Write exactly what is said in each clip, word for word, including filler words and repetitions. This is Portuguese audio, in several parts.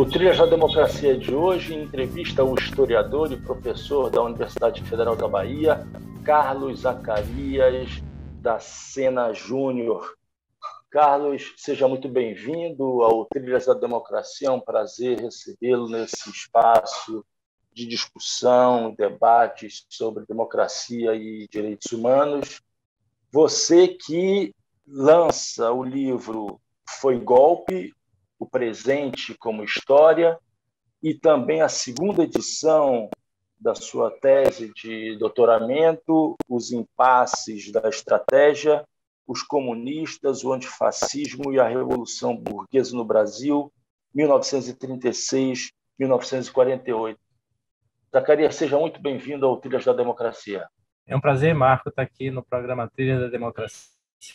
Trilhas da Democracia de hoje entrevista o historiador e professor da Universidade Federal da Bahia, Carlos Zacarias da Sena Júnior. Carlos, seja muito bem-vindo ao Trilhas da Democracia. É um prazer recebê-lo nesse espaço de discussão, debates sobre democracia e direitos humanos. Você que lança o livro Foi Golpe, o presente como história, e também a segunda edição da sua tese de doutoramento, Os Impasses da Estratégia, os comunistas, o antifascismo e a Revolução Burguesa no Brasil, mil novecentos e trinta e seis a mil novecentos e quarenta e oito. Zacarias, seja muito bem-vindo ao Trilhas da Democracia. É um prazer, Marco, estar aqui no programa Trilhas da Democracia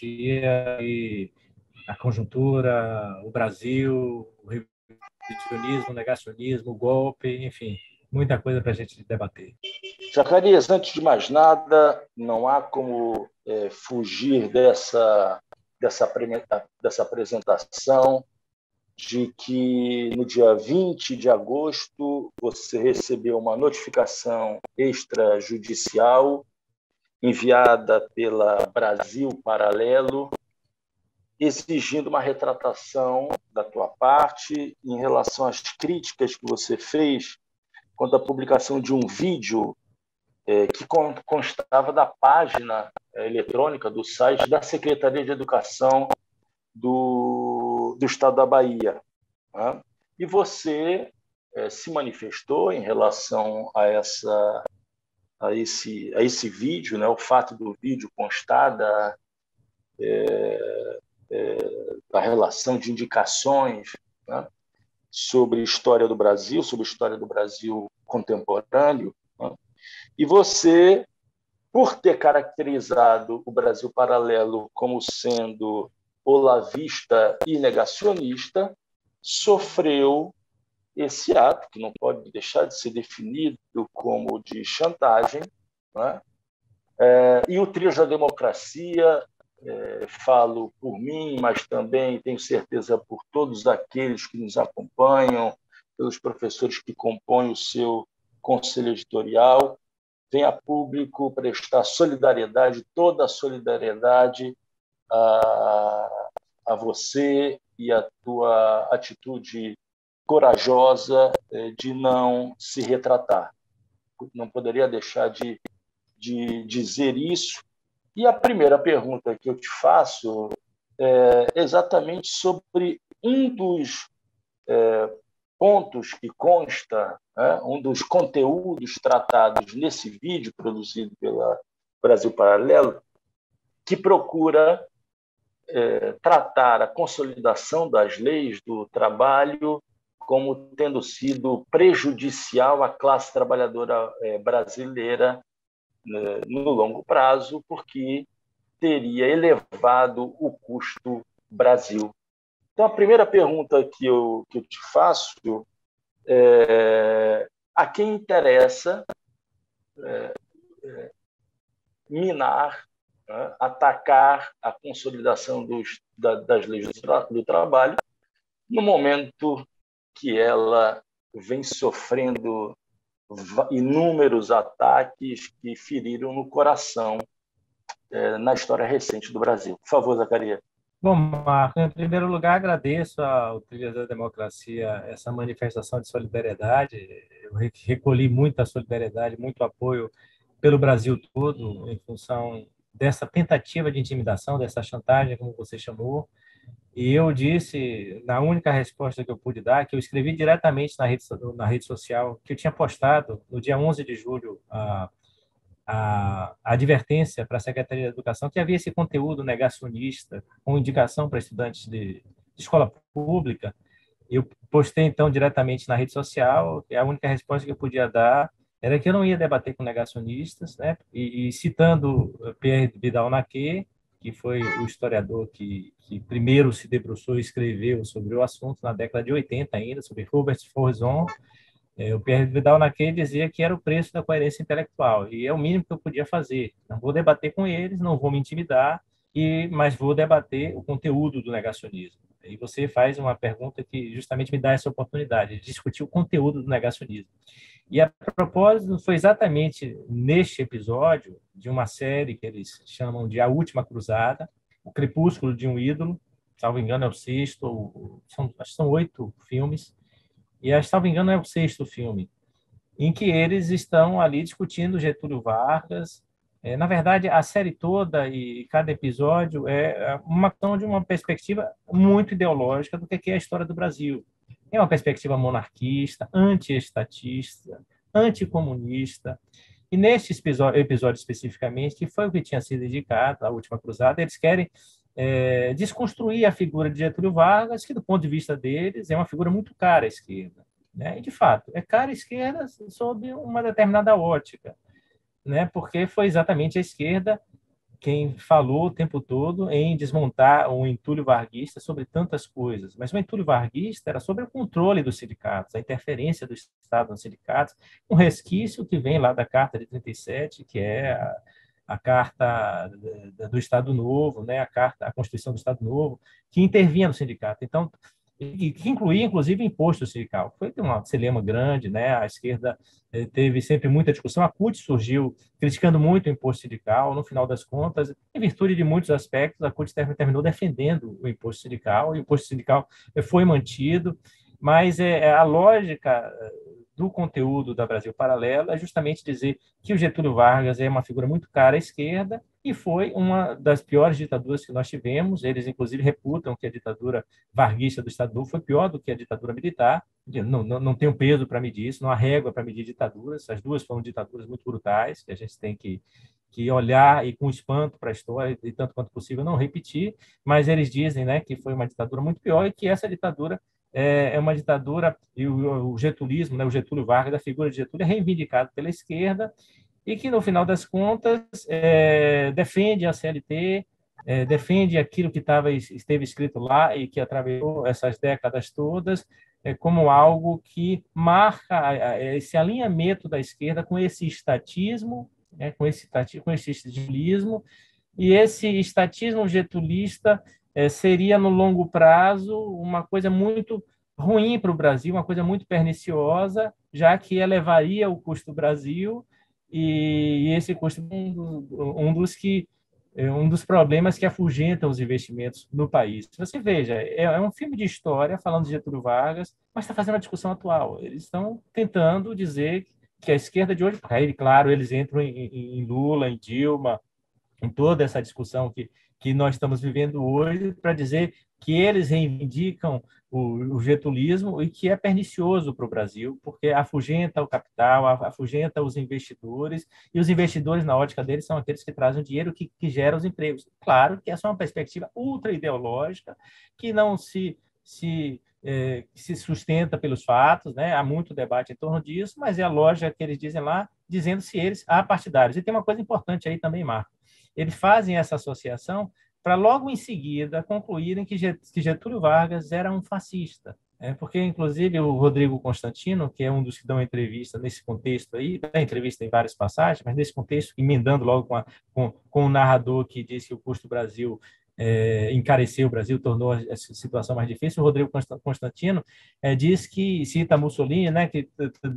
e a conjuntura, o Brasil, o revisionismo, o negacionismo, o golpe, enfim, muita coisa para a gente debater. Zacarias, antes de mais nada, não há como é, fugir dessa, dessa, dessa apresentação de que no dia vinte de agosto você recebeu uma notificação extrajudicial enviada pela Brasil Paralelo, exigindo uma retratação da tua parte em relação às críticas que você fez quanto à publicação de um vídeo é, que constava da página eletrônica do site da Secretaria de Educação do, do Estado da Bahia. Né? E você é, se manifestou em relação a, essa, a, esse, a esse vídeo, né? O fato do vídeo constar da, é, é, da relação de indicações, né? Sobre história do Brasil, sobre história do Brasil contemporâneo, né? E você, por ter caracterizado o Brasil Paralelo como sendo olavista e negacionista, sofreu esse ato, que não pode deixar de ser definido como de chantagem, né? É, e o Trilhas da Democracia, é, falo por mim, mas também tenho certeza por todos aqueles que nos acompanham, pelos professores que compõem o seu conselho editorial, vem a público prestar solidariedade, toda a solidariedade a, a você e a tua atitude corajosa de não se retratar. Não poderia deixar de, de dizer isso. E a primeira pergunta que eu te faço é exatamente sobre um dos é, pontos que consta, né, um dos conteúdos tratados nesse vídeo produzido pela Brasil Paralelo, que procura é, tratar a consolidação das leis do trabalho como tendo sido prejudicial à classe trabalhadora é, brasileira né, no longo prazo, porque teria elevado o custo Brasil. Então, a primeira pergunta que eu, que eu te faço é a quem interessa é, é, minar, né, atacar a consolidação dos, da, das leis do, tra do trabalho no momento que ela vem sofrendo inúmeros ataques que feriram no coração é, na história recente do Brasil. Por favor, Zacarias. Bom, Marco, em primeiro lugar, agradeço ao Trilhas da Democracia essa manifestação de solidariedade. Eu recolhi muita solidariedade, muito apoio pelo Brasil todo, em função dessa tentativa de intimidação, dessa chantagem, como você chamou. E eu disse, na única resposta que eu pude dar, que eu escrevi diretamente na rede, na rede social, que eu tinha postado no dia onze de julho a a, a advertência para a Secretaria de Educação que havia esse conteúdo negacionista com indicação para estudantes de, de escola pública. Eu postei, então, diretamente na rede social, e a única resposta que eu podia dar era que eu não ia debater com negacionistas, né? E, e citando Pierre Vidal-Naquet, que foi o historiador que, que primeiro se debruçou e escreveu sobre o assunto na década de oitenta ainda, sobre Robert Faurisson. O Pierre Vidal-Naquet dizia que era o preço da coerência intelectual, e é o mínimo que eu podia fazer. Não vou debater com eles, não vou me intimidar, e, mas vou debater o conteúdo do negacionismo. E você faz uma pergunta que justamente me dá essa oportunidade de discutir o conteúdo do negacionismo. E a propósito, foi exatamente neste episódio de uma série que eles chamam de A Última Cruzada, O Crepúsculo de um Ídolo, salvo engano é o sexto, são, acho que são oito filmes, e salvo engano é o sexto filme, em que eles estão ali discutindo Getúlio Vargas. É, na verdade, a série toda e cada episódio é uma questão de uma perspectiva muito ideológica do que é a história do Brasil. É uma perspectiva monarquista, anti-estatista, anticomunista. E neste episódio especificamente, que foi o que tinha sido indicado, a Última Cruzada, eles querem é, desconstruir a figura de Getúlio Vargas, que, do ponto de vista deles, é uma figura muito cara à esquerda. Né? E, de fato, é cara à esquerda sob uma determinada ótica, né? Porque foi exatamente a esquerda quem falou o tempo todo em desmontar o entulho varguista sobre tantas coisas. Mas o entulho varguista era sobre o controle dos sindicatos, a interferência do Estado nos sindicatos, um resquício que vem lá da Carta de trinta e sete, que é a, a Carta do Estado Novo, né? a, carta, a Constituição do Estado Novo, que intervinha no sindicato. Então, e que incluía, inclusive, imposto sindical. Foi um dilema grande, né? A esquerda teve sempre muita discussão. A C U T surgiu criticando muito o imposto sindical. No final das contas, em virtude de muitos aspectos, a C U T terminou defendendo o imposto sindical, e o imposto sindical foi mantido, mas a lógica do conteúdo da Brasil Paralelo é justamente dizer que o Getúlio Vargas é uma figura muito cara à esquerda e foi uma das piores ditaduras que nós tivemos. Eles, inclusive, reputam que a ditadura varguista do Estado Novo foi pior do que a ditadura militar. Não, não, não tem um peso para medir isso, não há régua para medir ditaduras. As duas foram ditaduras muito brutais, que a gente tem que, que olhar e com espanto para a história e, tanto quanto possível, não repetir. Mas eles dizem, né, que foi uma ditadura muito pior e que essa ditadura é uma ditadura, e o getulismo, né, o Getúlio Vargas, a figura de Getúlio, é reivindicado pela esquerda e que, no final das contas, é, defende a C L T, é, defende aquilo que tava, esteve escrito lá e que atravessou essas décadas todas, é, como algo que marca esse alinhamento da esquerda com esse estatismo, né, com esse com esse estatismo, e esse estatismo getulista é, seria, no longo prazo, uma coisa muito ruim para o Brasil, uma coisa muito perniciosa, já que elevaria o custo do Brasil, e, e esse custo é um, um dos que um dos problemas que afugentam os investimentos no país. Você veja, é um filme de história falando de Getúlio Vargas, mas está fazendo uma discussão atual. Eles estão tentando dizer que a esquerda de hoje, aí, claro, eles entram em, em Lula, em Dilma, em toda essa discussão que, que nós estamos vivendo hoje, para dizer que eles reivindicam o, o getulismo e que é pernicioso para o Brasil, porque afugenta o capital, afugenta os investidores, e os investidores, na ótica deles, são aqueles que trazem o dinheiro que, que gera os empregos. Claro que essa é uma perspectiva ultra-ideológica, que não se, se, é, se sustenta pelos fatos, né? Há muito debate em torno disso, mas é a lógica que eles dizem lá, dizendo se eles há partidários. E tem uma coisa importante aí também, Marco. Eles fazem essa associação para logo em seguida concluírem que Getúlio Vargas era um fascista. É, porque, inclusive, o Rodrigo Constantino, que é um dos que dão entrevista nesse contexto aí, dá entrevista em várias passagens, mas nesse contexto, emendando logo com, a, com, com o narrador que disse que o custo do Brasil é, encareceu o Brasil, tornou a situação mais difícil, o Rodrigo Constantino é, diz que, cita Mussolini, né, que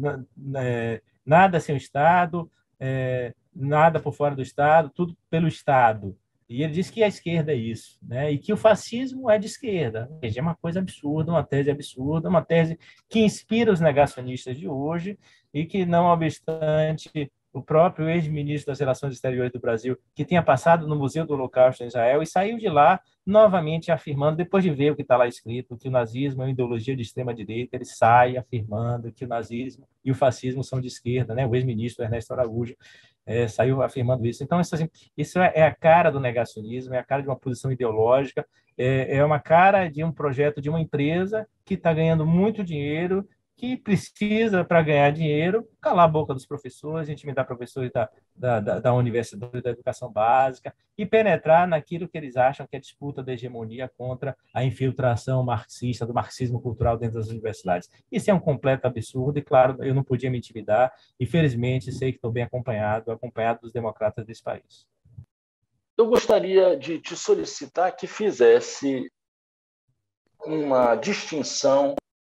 é, nada sem o Estado, é, nada por fora do Estado, tudo pelo Estado. E ele diz que a esquerda é isso, né? E que o fascismo é de esquerda. É uma coisa absurda, uma tese absurda, uma tese que inspira os negacionistas de hoje e que, não obstante o próprio ex-ministro das Relações Exteriores do Brasil, que tinha passado no Museu do Holocausto em Israel e saiu de lá novamente afirmando, depois de ver o que está lá escrito, que o nazismo é uma ideologia de extrema-direita, ele sai afirmando que o nazismo e o fascismo são de esquerda, né? O ex-ministro Ernesto Araújo É, saiu afirmando isso. Então, isso, assim, isso é a cara do negacionismo, é a cara de uma posição ideológica, é, é uma cara de um projeto de uma empresa que está ganhando muito dinheiro, que precisa, para ganhar dinheiro, calar a boca dos professores, intimidar professores da, da, da, da universidade, da educação básica, e penetrar naquilo que eles acham que é a disputa da hegemonia contra a infiltração marxista, do marxismo cultural dentro das universidades. Isso é um completo absurdo, e, claro, eu não podia me intimidar, e, felizmente, sei que estou bem acompanhado, acompanhado dos democratas desse país. Eu gostaria de te solicitar que fizesse uma distinção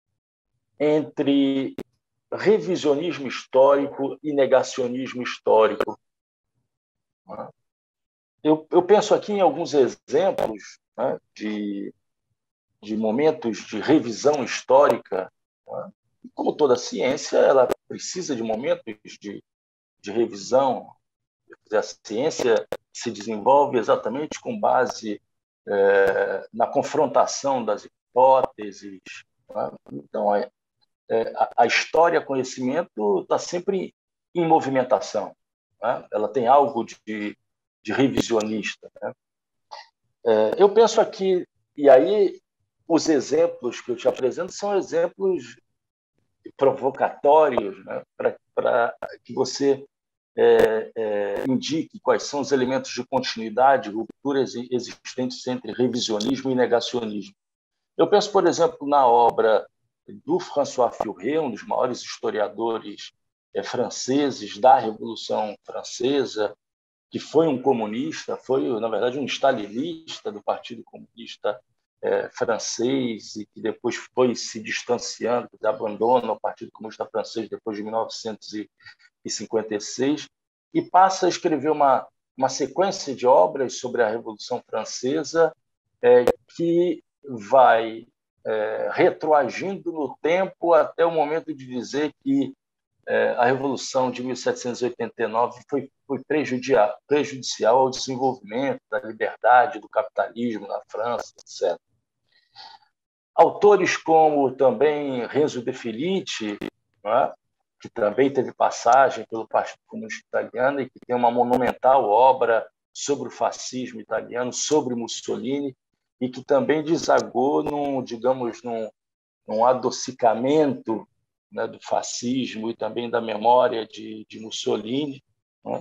entre revisionismo histórico e negacionismo histórico. Eu, eu penso aqui em alguns exemplos, né, de, de momentos de revisão histórica. Né? Como toda ciência, ela precisa de momentos de, de revisão. A ciência se desenvolve exatamente com base é, na confrontação das hipóteses. Né? Então, é, é, a, a história, conhecimento, está sempre em movimentação. Né? Ela tem algo de, de revisionista. Né? É, eu penso aqui, e aí os exemplos que eu te apresento são exemplos provocatórios, né? Para que você É, é, indique quais são os elementos de continuidade, rupturas existentes entre revisionismo e negacionismo. Eu penso, por exemplo, na obra do François Furet, um dos maiores historiadores é, franceses da Revolução Francesa, que foi um comunista, foi, na verdade, um stalinista do Partido Comunista é, francês e que depois foi se distanciando, abandona o Partido Comunista Francês depois de mil novecentos e cinquenta e seis, e passa a escrever uma, uma sequência de obras sobre a Revolução Francesa é, que vai é, retroagindo no tempo até o momento de dizer que é, a Revolução de mil setecentos e oitenta e nove foi, foi prejudicial, prejudicial ao desenvolvimento da liberdade, do capitalismo na França, etcétera. Autores como também Renzo De Felice, não é? Que também teve passagem pelo Partido Comunista Italiano e que tem uma monumental obra sobre o fascismo italiano, sobre Mussolini, e que também desagou num, digamos, num, num adocicamento, né, do fascismo e também da memória de, de Mussolini. Né?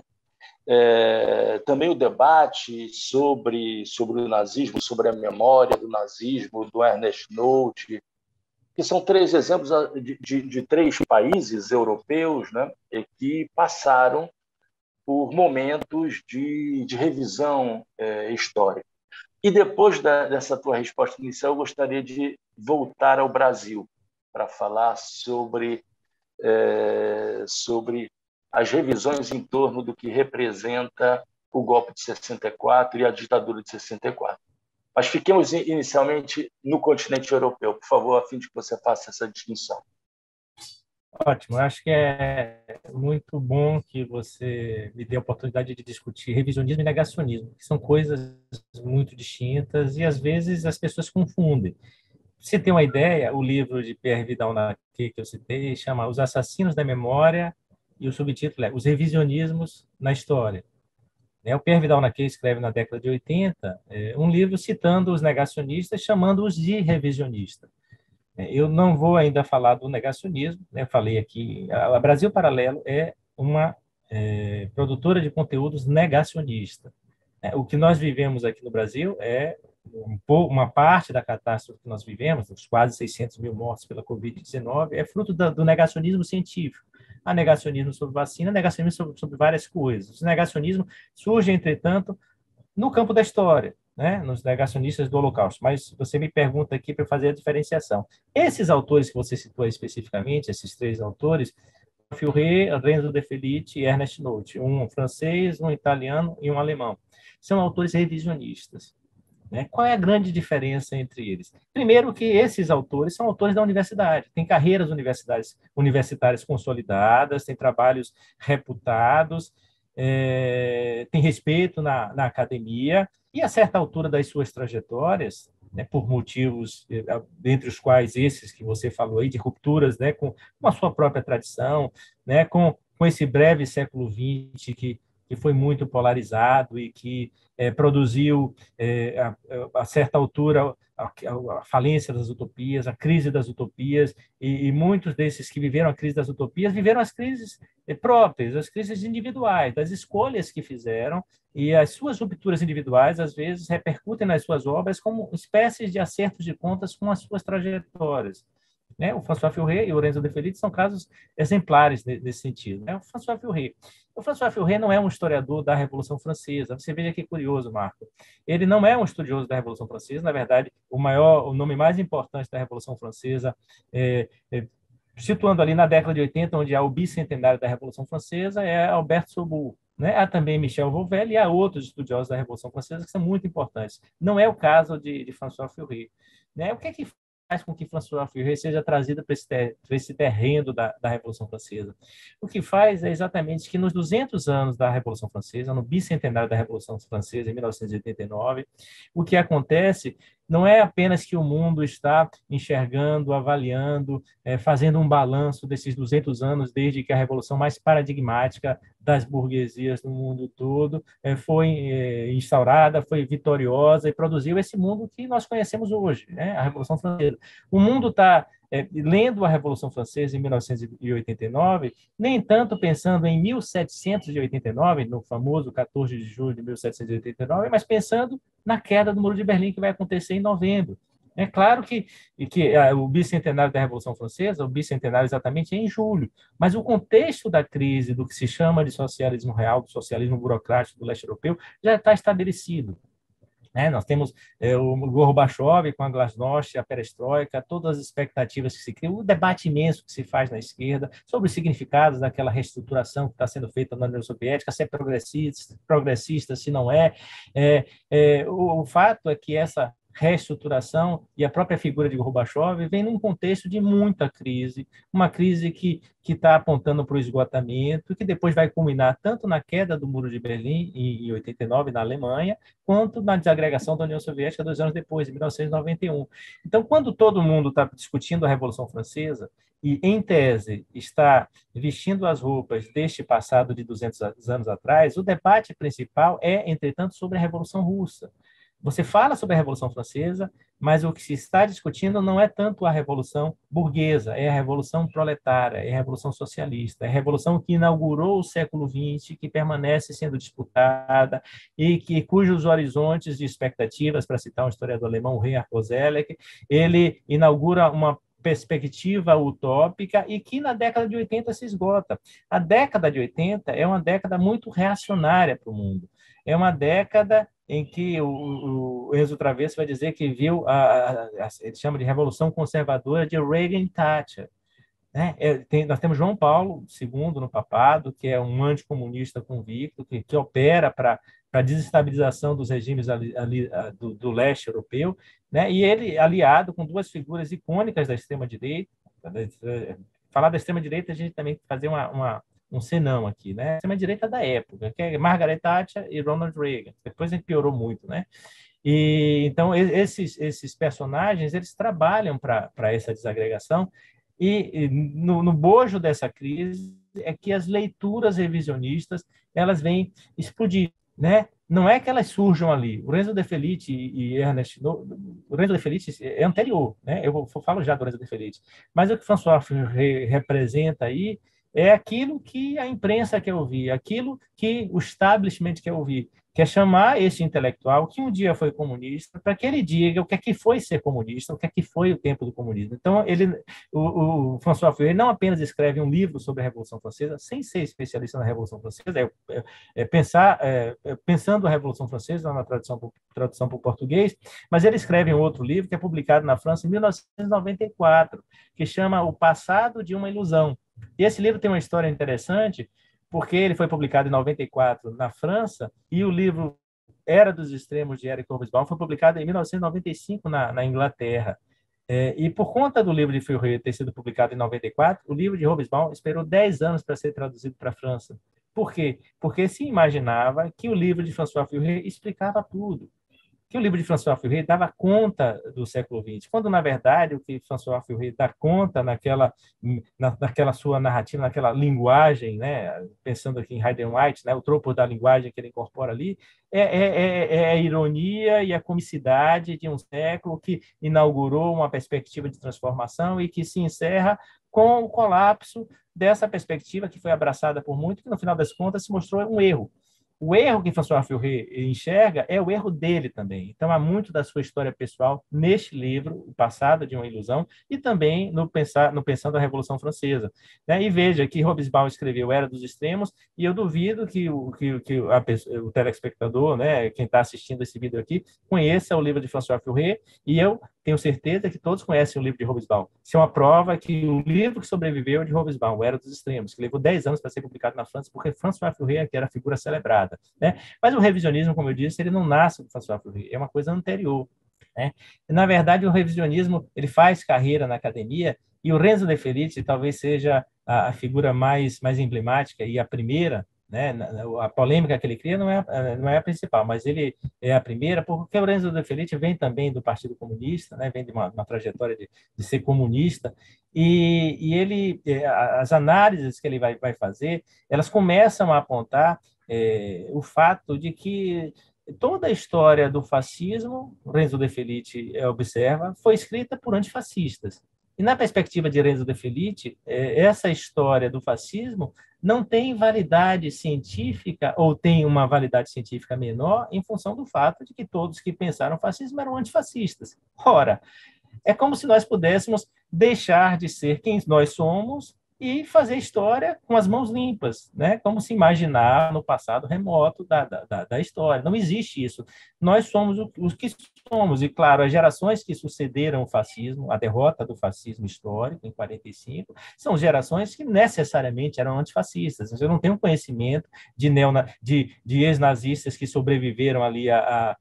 É, também o debate sobre, sobre o nazismo, sobre a memória do nazismo, do Ernest Nolte, que são três exemplos de, de, de três países europeus, né, que passaram por momentos de, de revisão é, histórica. E depois da, dessa tua resposta inicial, eu gostaria de voltar ao Brasil para falar sobre, é, sobre as revisões em torno do que representa o golpe de sessenta e quatro e a ditadura de sessenta e quatro. Mas fiquemos inicialmente no continente europeu, por favor, a fim de que você faça essa distinção. Ótimo, acho que é muito bom que você me dê a oportunidade de discutir revisionismo e negacionismo, que são coisas muito distintas e às vezes as pessoas confundem. Pra você ter uma ideia, o livro de Pierre Vidal-Naquet que eu citei chama Os Assassinos da Memória e o subtítulo é Os Revisionismos na História. O Pierre Vidal-Naquet escreve na década de oitenta um livro citando os negacionistas, chamando-os de revisionistas. Eu não vou ainda falar do negacionismo, né? Falei aqui, a Brasil Paralelo é uma é, produtora de conteúdos negacionista. O que nós vivemos aqui no Brasil é um, uma parte da catástrofe que nós vivemos, os quase seiscentos mil mortos pela covid dezenove, é fruto da, do negacionismo científico. Há negacionismo sobre vacina, negacionismo sobre, sobre várias coisas. O negacionismo surge, entretanto, no campo da história, né? Nos negacionistas do Holocausto. Mas você me pergunta aqui para fazer a diferenciação. Esses autores que você citou especificamente, esses três autores, Furet, Renzo De Felice e Ernest Nolte, um francês, um italiano e um alemão, são autores revisionistas. Né? Qual é a grande diferença entre eles? Primeiro que esses autores são autores da universidade, têm carreiras universitárias, universitárias consolidadas, têm trabalhos reputados, é, têm respeito na, na academia, e a certa altura das suas trajetórias, né, por motivos, dentre os quais esses que você falou aí, de rupturas, né, com, com a sua própria tradição, né, com, com esse breve século vinte que que foi muito polarizado e que é, produziu, é, a, a certa altura, a, a falência das utopias, a crise das utopias, e, e muitos desses que viveram a crise das utopias viveram as crises próprias, as crises individuais, das escolhas que fizeram, e as suas rupturas individuais, às vezes, repercutem nas suas obras como espécies de acertos de contas com as suas trajetórias. né? O François Furet e o Lorenzo De Felice são casos exemplares nesse sentido, né? O François Furet. O François Furet não é um historiador da Revolução Francesa. Você veja que curioso, Marco. Ele não é um estudioso da Revolução Francesa. Na verdade, o maior, o nome mais importante da Revolução Francesa, é, é, situando ali na década de oitenta, onde há o bicentenário da Revolução Francesa, é Alberto Sobourg. Né? Há também Michel Vauvel e há outros estudiosos da Revolução Francesa que são muito importantes. Não é o caso de, de François Furet. Né? O que é que faz com que François Furet seja trazido para esse, ter, para esse terreno da, da Revolução Francesa? O que faz é exatamente que nos duzentos anos da Revolução Francesa, no bicentenário da Revolução Francesa, em mil novecentos e oitenta e nove, o que acontece não é apenas que o mundo está enxergando, avaliando, é, fazendo um balanço desses duzentos anos desde que a revolução mais paradigmática das burguesias no mundo todo é, foi é, instaurada, foi vitoriosa e produziu esse mundo que nós conhecemos hoje, né? A Revolução Francesa. O mundo está é, lendo a Revolução Francesa em mil novecentos e oitenta e nove, nem tanto pensando em mil setecentos e oitenta e nove, no famoso quatorze de julho de mil setecentos e oitenta e nove, mas pensando na queda do Muro de Berlim, que vai acontecer em novembro. É claro que, que o bicentenário da Revolução Francesa, o bicentenário exatamente é em julho, mas o contexto da crise do que se chama de socialismo real, do socialismo burocrático do leste europeu, já está estabelecido. É, nós temos é, o Gorbachev com a Glasnost, a Perestroika, todas as expectativas que se criam, o debate imenso que se faz na esquerda sobre os significados daquela reestruturação que está sendo feita na União Soviética, se é progressista, progressista se não é. É, é o, o fato é que essa reestruturação e a própria figura de Gorbachev vem num contexto de muita crise, uma crise que que está apontando para o esgotamento, que depois vai culminar tanto na queda do Muro de Berlim, em oitenta e nove, na Alemanha, quanto na desagregação da União Soviética dois anos depois, em mil novecentos e noventa e um. Então, quando todo mundo está discutindo a Revolução Francesa, e, em tese, está vestindo as roupas deste passado de duzentos anos atrás, o debate principal é, entretanto, sobre a Revolução Russa. Você fala sobre a Revolução Francesa, mas o que se está discutindo não é tanto a Revolução Burguesa, é a Revolução Proletária, é a Revolução Socialista, é a Revolução que inaugurou o século vinte, que permanece sendo disputada e que, cujos horizontes de expectativas, para citar um historiador alemão, o Reinhard Koselleck, ele inaugura uma perspectiva utópica e que na década de oitenta se esgota. A década de oitenta é uma década muito reacionária para o mundo. É uma década em que o, o Enzo Travesso vai dizer que viu, a, a, a, ele chama de Revolução Conservadora de Reagan e Thatcher. Né? É, tem, nós temos João Paulo segundo no papado, que é um anticomunista convicto, que, que opera para a desestabilização dos regimes ali, ali, do, do leste europeu, né? E ele aliado com duas figuras icônicas da extrema-direita. Falar da extrema-direita, a gente também fazer uma, uma um senão aqui, né? Extrema-direita da época, que é Margaret Thatcher e Ronald Reagan. Depois a gente piorou muito, né? E então esses esses personagens eles trabalham para para essa desagregação e, e no, no bojo dessa crise é que as leituras revisionistas elas vêm explodir, né? Não é que elas surjam ali. O Lorenzo De Felice e Ernest, no, o Lorenzo De Felice é anterior, né? Eu falo já do Lorenzo De Felice, mas o que François re, representa aí é aquilo que a imprensa quer ouvir, aquilo que o establishment quer ouvir, quer chamar esse intelectual que um dia foi comunista para que ele diga o que é que foi ser comunista, o que é que foi o tempo do comunismo. Então, ele, o, o François Furet não apenas escreve um livro sobre a Revolução Francesa, sem ser especialista na Revolução Francesa, é, é, é pensar, é, pensando a Revolução Francesa na tradução, tradução para o português, mas ele escreve um outro livro que é publicado na França em mil novecentos e noventa e quatro, que chama O Passado de uma Ilusão. E esse livro tem uma história interessante, porque ele foi publicado em noventa e quatro na França, e o livro Era dos Extremos, de Eric Hobsbawm, foi publicado em mil novecentos e noventa e cinco na, na Inglaterra. É, e por conta do livro de Furet ter sido publicado em noventa e quatro, o livro de Hobsbawm esperou dez anos para ser traduzido para a França. Por quê? Porque se imaginava que o livro de François Furet explicava tudo, que o livro de François Furet dava conta do século vinte, quando, na verdade, o que François Furet dá conta naquela, na, naquela sua narrativa, naquela linguagem, né, pensando aqui em Hayden White, né, o tropo da linguagem que ele incorpora ali, é, é, é a ironia e a comicidade de um século que inaugurou uma perspectiva de transformação e que se encerra com o colapso dessa perspectiva que foi abraçada por muitos, que, no final das contas, se mostrou um erro. O erro que François Furet enxerga é o erro dele também. Então, há muito da sua história pessoal neste livro, O Passado de uma Ilusão, e também no, pensar, no Pensando a Revolução Francesa. Né? E veja que Hobsbawm escreveu Era dos Extremos, e eu duvido que o, que, que a, o telespectador, né, quem está assistindo esse vídeo aqui, conheça o livro de François Furet, e eu tenho certeza que todos conhecem o livro de Hobsbawm. Isso é uma prova que o livro que sobreviveu é de Hobsbawm, o Era dos Extremos, que levou dez anos para ser publicado na França, porque François Furet era a figura celebrada. Né? Mas o revisionismo, como eu disse, ele não nasce do François Furet, é uma coisa anterior. Né? Na verdade, o revisionismo ele faz carreira na academia, e o Renzo De Felice talvez seja a, a figura mais, mais emblemática e a primeira. Né? A polêmica que ele cria não é, não é a principal, mas ele é a primeira, porque o Renzo De Felice vem também do Partido Comunista, né? Vem de uma, uma trajetória de, de ser comunista, e, e ele, as análises que ele vai, vai fazer, elas começam a apontar é, o fato de que toda a história do fascismo, Renzo De Felice observa, foi escrita por antifascistas. E na perspectiva de Renzo De Felice, essa história do fascismo não tem validade científica, ou tem uma validade científica menor, em função do fato de que todos que pensaram fascismo eram antifascistas. Ora, é como se nós pudéssemos deixar de ser quem nós somos e fazer história com as mãos limpas, né? Como se imaginar no passado remoto da, da, da história. Não existe isso. Nós somos os que somos. E, claro, as gerações que sucederam o fascismo, a derrota do fascismo histórico, em quarenta e cinco, são gerações que necessariamente eram antifascistas. Eu não tenho conhecimento de, neona, de, de ex-nazistas que sobreviveram ali a,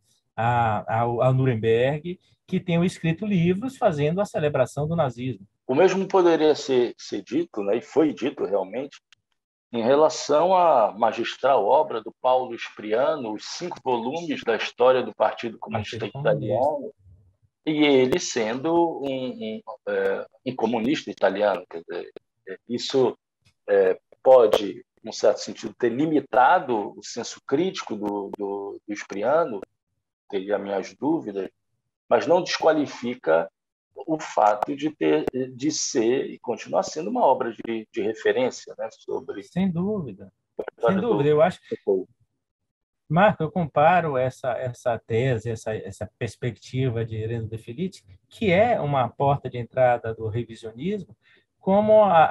a, a, a Nuremberg, que tenham escrito livros fazendo a celebração do nazismo. O mesmo poderia ser, ser dito, né, e foi dito realmente, em relação à magistral obra do Paulo Spriano, os cinco volumes da história do Partido Comunista Partido Italiano, e ele sendo um, um, é, um comunista italiano. Quer dizer, isso é, pode, num certo sentido, ter limitado o senso crítico do, do, do Spriano, teria minhas dúvidas, mas não desqualifica o fato de ter, de ser e continuar sendo uma obra de, de referência, né, sobre. Sem dúvida, sem dúvida. Eu acho, Marco, eu comparo essa essa tese, essa essa perspectiva de Renzo De Felice, que é uma porta de entrada do revisionismo, como a,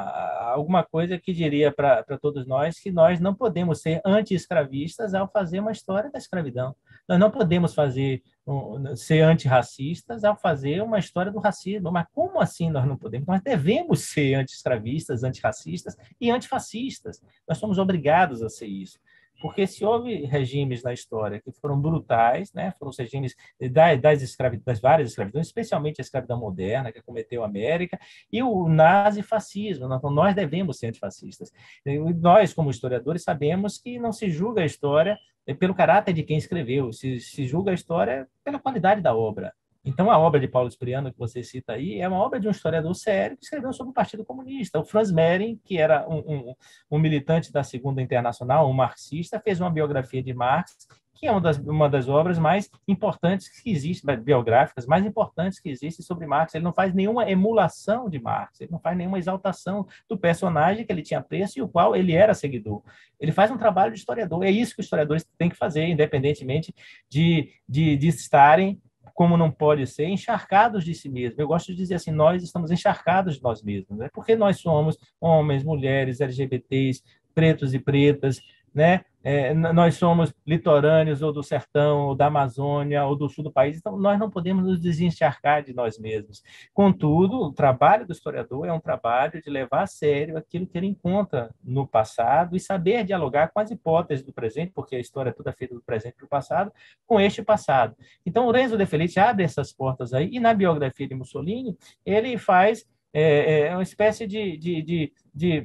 a, alguma coisa que diria para todos nós que nós não podemos ser anti-escravistas ao fazer uma história da escravidão. Nós não podemos fazer ser antirracistas ao fazer uma história do racismo. Mas como assim nós não podemos? Nós devemos ser anti-escravistas, antirracistas e antifascistas. Nós somos obrigados a ser isso. Porque se houve regimes na história que foram brutais, né, foram os regimes das, das, escravi, das várias escravidões, especialmente a escravidão moderna, que cometeu a América, e o nazifascismo. Nós devemos ser antifascistas. E nós, como historiadores, sabemos que não se julga a história pelo caráter de quem escreveu, se, se julga a história pela qualidade da obra. Então, a obra de Paulo Spriano, que você cita aí, é uma obra de um historiador sério que escreveu sobre o Partido Comunista. O Franz Mehring, que era um, um, um militante da Segunda Internacional, um marxista, fez uma biografia de Marx, que é uma das, uma das obras mais importantes que existem, biográficas mais importantes que existem sobre Marx. Ele não faz nenhuma emulação de Marx, ele não faz nenhuma exaltação do personagem que ele tinha apreço e o qual ele era seguidor. Ele faz um trabalho de historiador. É isso que os historiadores têm que fazer, independentemente de, de, de estarem, como não pode ser, encharcados de si mesmo. Eu gosto de dizer assim, nós estamos encharcados de nós mesmos, né? Porque nós somos homens, mulheres, L G B T s, pretos e pretas, né? É, nós somos litorâneos, ou do sertão, ou da Amazônia, ou do sul do país, então nós não podemos nos desencharcar de nós mesmos. Contudo, o trabalho do historiador é um trabalho de levar a sério aquilo que ele encontra no passado e saber dialogar com as hipóteses do presente, porque a história é toda feita do presente e do passado, com este passado. Então, o Renzo De Felice abre essas portas aí, e na biografia de Mussolini, ele faz é, é, uma espécie de, de, de, de,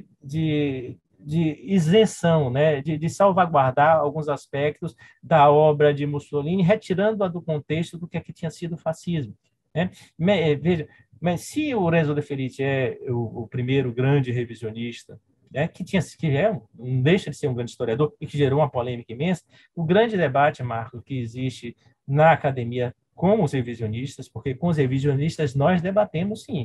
de de isenção, né? de, de salvaguardar alguns aspectos da obra de Mussolini, retirando-a do contexto do que, é que tinha sido o fascismo. Né? Veja, mas se o Renzo De Felice é o, o primeiro grande revisionista, né, que, tinha, que é, não deixa de ser um grande historiador e que gerou uma polêmica imensa, o grande debate, Marco, que existe na academia com os revisionistas, porque com os revisionistas nós debatemos, sim,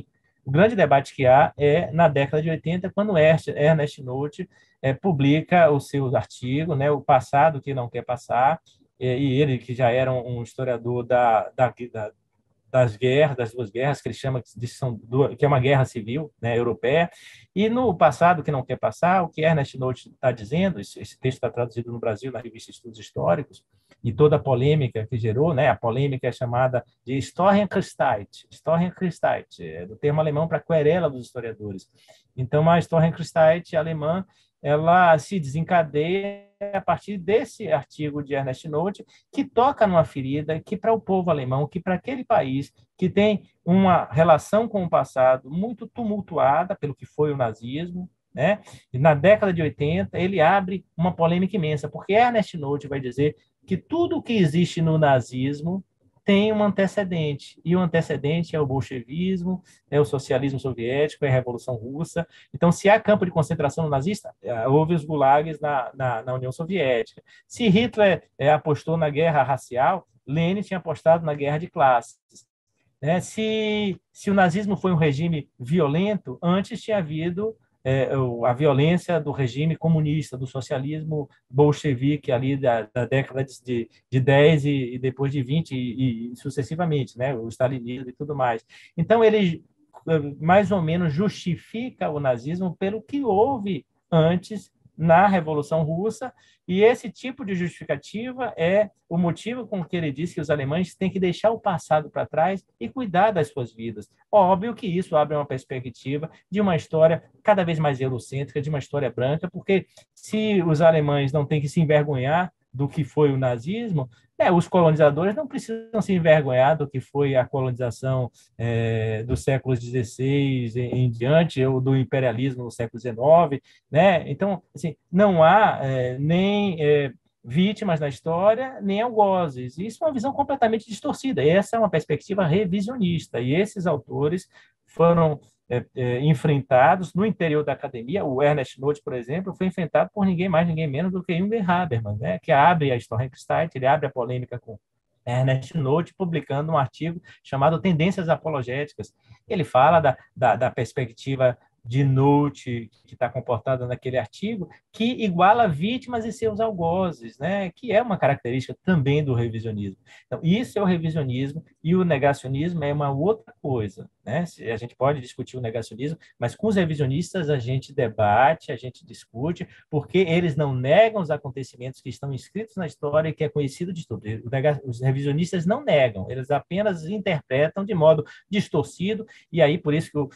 O grande debate que há é na década de oitenta, quando Ernest Nolte é, publica o seu artigo, né, O Passado que Não Quer Passar, e ele, que já era um historiador da, da, da das guerras, das duas guerras, que ele chama de são duas, que é uma guerra civil, né, europeia, e no passado que não quer passar, o que Ernest Nolte está dizendo, esse, esse texto está traduzido no Brasil na revista Estudos Históricos, e toda a polêmica que gerou, né, a polêmica é chamada de Historienkritik, Historienkritik, é do termo alemão para querela dos historiadores. Então, a Historienkritik alemã, ela se desencadeia a partir desse artigo de Ernest Nolte, que toca numa ferida que, para o povo alemão, que para aquele país que tem uma relação com o passado muito tumultuada pelo que foi o nazismo, né? E na década de oitenta, ele abre uma polêmica imensa, porque Ernest Nolte vai dizer que tudo o que existe no nazismo tem um antecedente, e o antecedente é o bolchevismo, é o socialismo soviético, é a Revolução Russa. Então, se há campo de concentração no nazista, houve os gulags na, na, na União Soviética. Se Hitler é, apostou na guerra racial, Lenin tinha apostado na guerra de classes. Né? Se, se o nazismo foi um regime violento, antes tinha havido é, a violência do regime comunista, do socialismo bolchevique ali da, da década de, de dez e, e depois de vinte e, e sucessivamente, né? O stalinismo e tudo mais. Então, ele mais ou menos justifica o nazismo pelo que houve antes na Revolução Russa, e esse tipo de justificativa é o motivo com que ele diz que os alemães têm que deixar o passado para trás e cuidar das suas vidas. Óbvio que isso abre uma perspectiva de uma história cada vez mais eurocêntrica, de uma história branca, porque se os alemães não têm que se envergonhar do que foi o nazismo, é, os colonizadores não precisam se envergonhar do que foi a colonização é, dos séculos dezesseis em, em diante, ou do imperialismo no século dezenove, né? Então, assim, não há é, nem é, vítimas na história, nem algozes. Isso é uma visão completamente distorcida. Essa é uma perspectiva revisionista, e esses autores foram é, é, enfrentados no interior da academia. O Ernest Nolte, por exemplo, foi enfrentado por ninguém mais, ninguém menos do que Jürgen Habermas, né, que abre a Historienkritik, ele abre a polêmica com Ernest Nolte, publicando um artigo chamado Tendências Apologéticas. Ele fala da, da, da perspectiva de Nolte, que está comportada naquele artigo, que iguala vítimas e seus algozes, né? Que é uma característica também do revisionismo. Então, isso é o revisionismo, e o negacionismo é uma outra coisa, né? A gente pode discutir o negacionismo, mas com os revisionistas a gente debate, a gente discute, porque eles não negam os acontecimentos que estão escritos na história e que é conhecido de tudo. Os revisionistas não negam, eles apenas interpretam de modo distorcido, e aí por isso que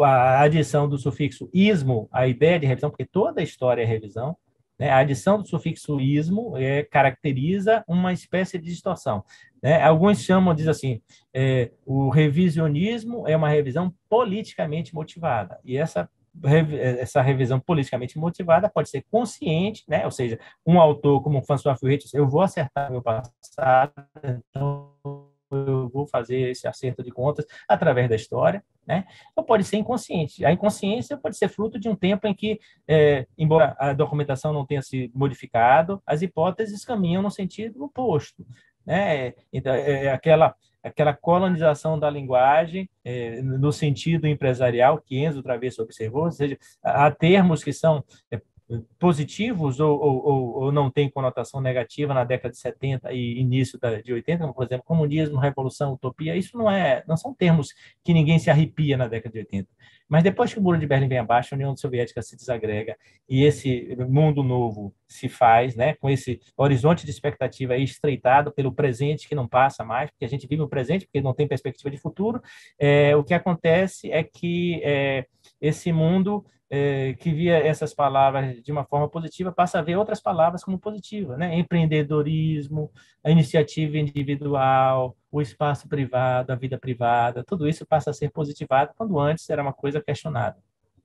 a adição do sufixo ismo, a ideia de revisão, porque toda a história é revisão, né? A adição do sufixo ismo é, caracteriza uma espécie de distorção. Né? Alguns chamam, diz assim, é, o revisionismo é uma revisão politicamente motivada, e essa essa revisão politicamente motivada pode ser consciente, né? Ou seja, um autor como François Furet diz, eu vou acertar meu passado, então eu vou fazer esse acerto de contas através da história, né? Ou pode ser inconsciente. A inconsciência pode ser fruto de um tempo em que, é, embora a documentação não tenha se modificado, as hipóteses caminham no sentido oposto, né? Então, é aquela aquela colonização da linguagem é, no sentido empresarial que Enzo Travesso observou, ou seja, há termos que são é, positivos ou, ou, ou não têm conotação negativa na década de setenta e início da, de oitenta, como, por exemplo, comunismo, revolução, utopia. Isso não, é, não são termos que ninguém se arrepia na década de oitenta. Mas depois que o Muro de Berlim vem abaixo, a União Soviética se desagrega e esse mundo novo se faz, né, com esse horizonte de expectativa estreitado pelo presente que não passa mais, porque a gente vive o presente porque não tem perspectiva de futuro. É, o que acontece é que é, esse mundo É, que via essas palavras de uma forma positiva, passa a ver outras palavras como positiva, né? Empreendedorismo, a iniciativa individual, o espaço privado, a vida privada, tudo isso passa a ser positivado, quando antes era uma coisa questionada.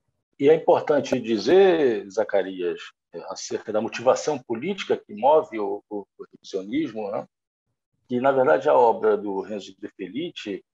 E é importante dizer, Zacarias, acerca da motivação política que move o, o, o revisionismo, né? Que, na verdade, a obra do Renzo De Felice,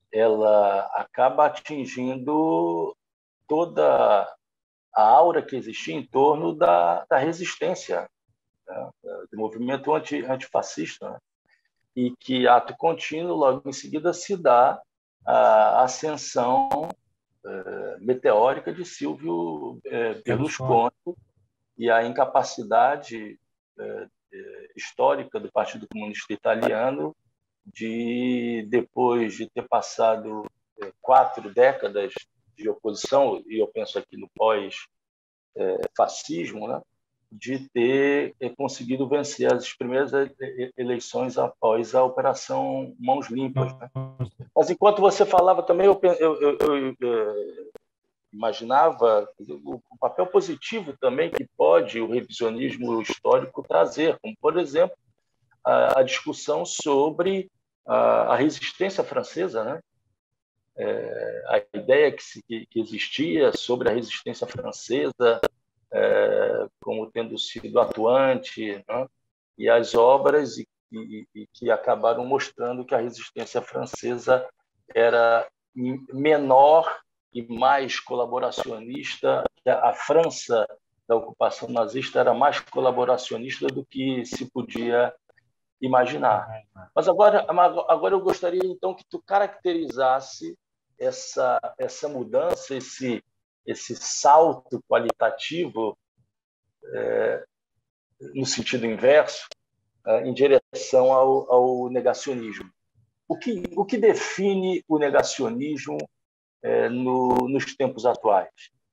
ela acaba atingindo toda a aura que existia em torno da, da resistência, né, do movimento anti, antifascista, né, e que, ato contínuo, logo em seguida, se dá a ascensão é, meteórica de Silvio é, Berlusconi. Berlusconi e a incapacidade é, é, histórica do Partido Comunista Italiano de, depois de ter passado é, quatro décadas de oposição, e eu penso aqui no pós-fascismo, né, de ter é, conseguido vencer as primeiras eleições após a Operação Mãos Limpas, né? Mas enquanto você falava também, eu, eu, eu, eu, eu imaginava o papel positivo também que pode o revisionismo histórico trazer, como, por exemplo, a, a discussão sobre a, a resistência francesa, né? É, a ideia que, se, que existia sobre a resistência francesa é, como tendo sido atuante, né? E as obras e, e, e que acabaram mostrando que a resistência francesa era menor e mais colaboracionista, que a França da ocupação nazista era mais colaboracionista do que se podia imaginar. Mas agora, agora eu gostaria então que tu caracterizasse essa, essa mudança, esse, esse salto qualitativo é, no sentido inverso, é, em direção ao, ao negacionismo. O que, o que define o negacionismo é, no, nos tempos atuais?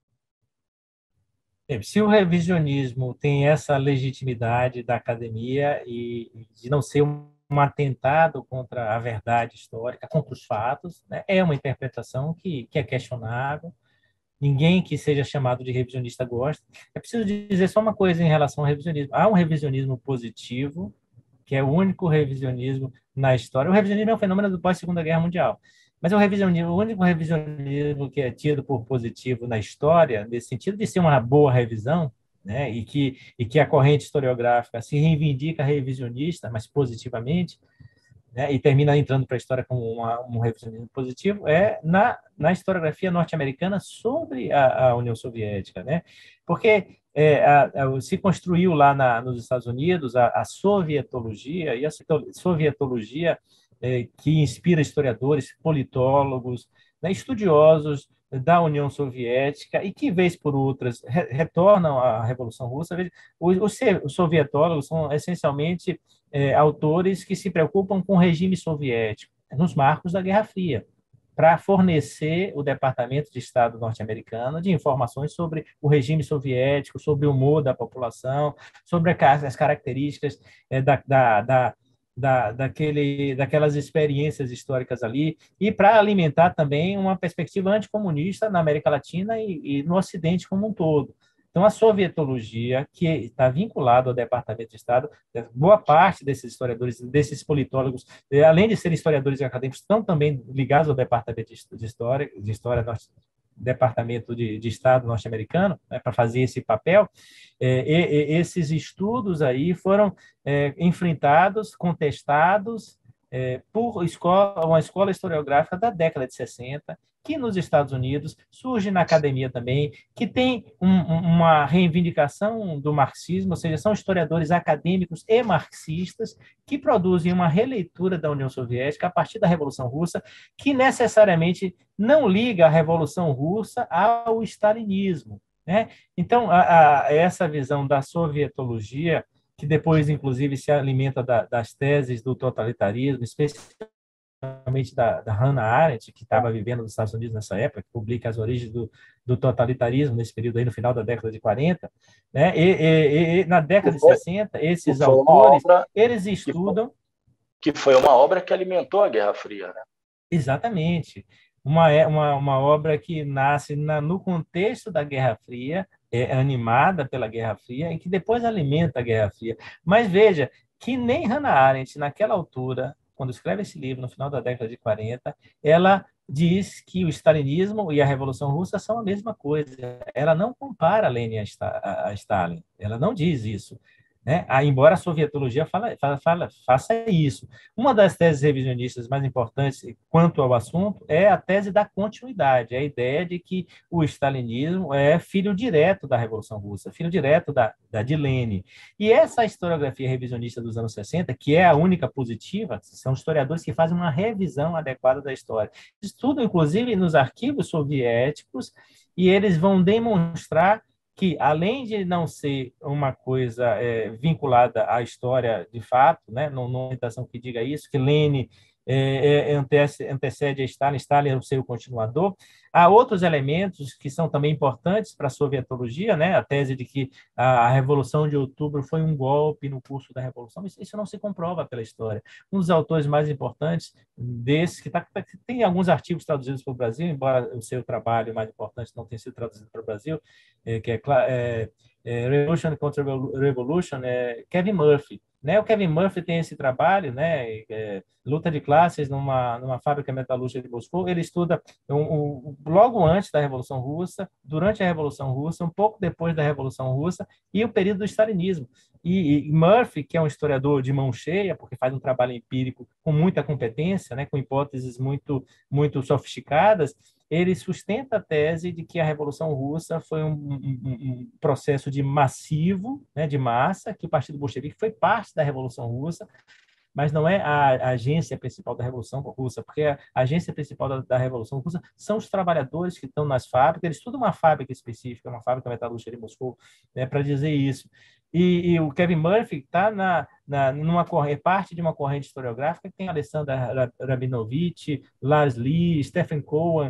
Se o revisionismo tem essa legitimidade da academia e de não ser um, um atentado contra a verdade histórica, contra os fatos, né, é uma interpretação que, que é questionável. Ninguém que seja chamado de revisionista gosta. É preciso dizer só uma coisa em relação ao revisionismo. Há um revisionismo positivo, que é o único revisionismo na história. O revisionismo é um fenômeno do pós-Segunda Guerra Mundial. Mas o, revisionismo, o único revisionismo que é tido por positivo na história, nesse sentido de ser uma boa revisão, né, e, que, e que a corrente historiográfica se reivindica revisionista, mas positivamente, né, e termina entrando para a história como uma, um revisionismo positivo, é na, na historiografia norte-americana sobre a, a União Soviética. Né? Porque é, a, a, se construiu lá na, nos Estados Unidos a, a sovietologia, e a sovietologia é, que inspira historiadores, politólogos, né, estudiosos da União Soviética e que, vez por outras, re, retornam à Revolução Russa. Os, os, os sovietólogos são essencialmente é, autores que se preocupam com o regime soviético, nos marcos da Guerra Fria, para fornecer o Departamento de Estado norte-americano de informações sobre o regime soviético, sobre o humor da população, sobre as características é, da, da, da Da, daquele, daquelas experiências históricas ali, e para alimentar também uma perspectiva anticomunista na América Latina e, e no Ocidente como um todo. Então, a sovietologia, que está vinculada ao Departamento de Estado, boa parte desses historiadores, desses politólogos, além de serem historiadores acadêmicos, estão também ligados ao Departamento de História, de História Departamento de, de Estado norte-americano, né, para fazer esse papel. É, e, e, esses estudos aí foram é, enfrentados, contestados é, por escola, uma escola historiográfica da década de sessenta, que nos Estados Unidos surge na academia também, que tem um, uma reivindicação do marxismo, ou seja, são historiadores acadêmicos e marxistas que produzem uma releitura da União Soviética a partir da Revolução Russa, que necessariamente não liga a Revolução Russa ao stalinismo. Né? Então, a, a, essa visão da sovietologia, que depois, inclusive, se alimenta da, das teses do totalitarismo, especialmente da, da Hannah Arendt, que estava vivendo nos Estados Unidos nessa época, que publica as origens do, do totalitarismo nesse período aí, no final da década de quarenta, né? e, e, e na década de sessenta, esses autores, eles estudam... Que foi, que foi uma obra que alimentou a Guerra Fria, né? Exatamente. Uma, uma, uma obra que nasce na, no contexto da Guerra Fria, é animada pela Guerra Fria, e que depois alimenta a Guerra Fria. Mas veja que nem Hannah Arendt, naquela altura, quando escreve esse livro, no final da década de quarenta, ela diz que o stalinismo e a Revolução Russa são a mesma coisa. Ela não compara Lenin a Stalin, ela não diz isso. né? Ah, embora a sovietologia fala, fala, fala, faça isso. Uma das teses revisionistas mais importantes quanto ao assunto é a tese da continuidade, é a ideia de que o stalinismo é filho direto da Revolução Russa, filho direto da, da de Lenin. E essa historiografia revisionista dos anos sessenta, que é a única positiva, são historiadores que fazem uma revisão adequada da história. Estudam, inclusive, nos arquivos soviéticos, e eles vão demonstrar que, além de não ser uma coisa é, vinculada à história de fato, né, não, não é uma orientação que diga isso, que Lenin é, é, antecede a Stalin, Stalin é o seu continuador, há outros elementos que são também importantes para a sovietologia, né, a tese de que a, a Revolução de Outubro foi um golpe no curso da Revolução, isso, isso não se comprova pela história. Um dos autores mais importantes desse, que, tá, que tem alguns artigos traduzidos para o Brasil, embora o seu trabalho mais importante não tenha sido traduzido para o Brasil, é, que é, é, é Revolution contra Revolution, é Kevin Murphy. Né? O Kevin Murphy tem esse trabalho, né? É, luta de classes numa, numa fábrica metalúrgica de Moscou. Ele estuda um, um, logo antes da Revolução Russa, durante a Revolução Russa, um pouco depois da Revolução Russa e o período do stalinismo. E, e Murphy, que é um historiador de mão cheia, porque faz um trabalho empírico com muita competência, né? Com hipóteses muito, muito sofisticadas, ele sustenta a tese de que a Revolução Russa foi um, um, um processo de massivo, né, de massa, que o Partido Bolchevique foi parte da Revolução Russa, mas não é a agência principal da Revolução Russa, porque a agência principal da, da Revolução Russa são os trabalhadores que estão nas fábricas, eles estudam uma fábrica específica, uma fábrica metalúrgica de Moscou, né, para dizer isso. E, e, o Kevin Murphy está na, na, numa corrente, parte de uma corrente historiográfica que tem Alessandra Rabinovich, Lars Lee, Stephen Cohen,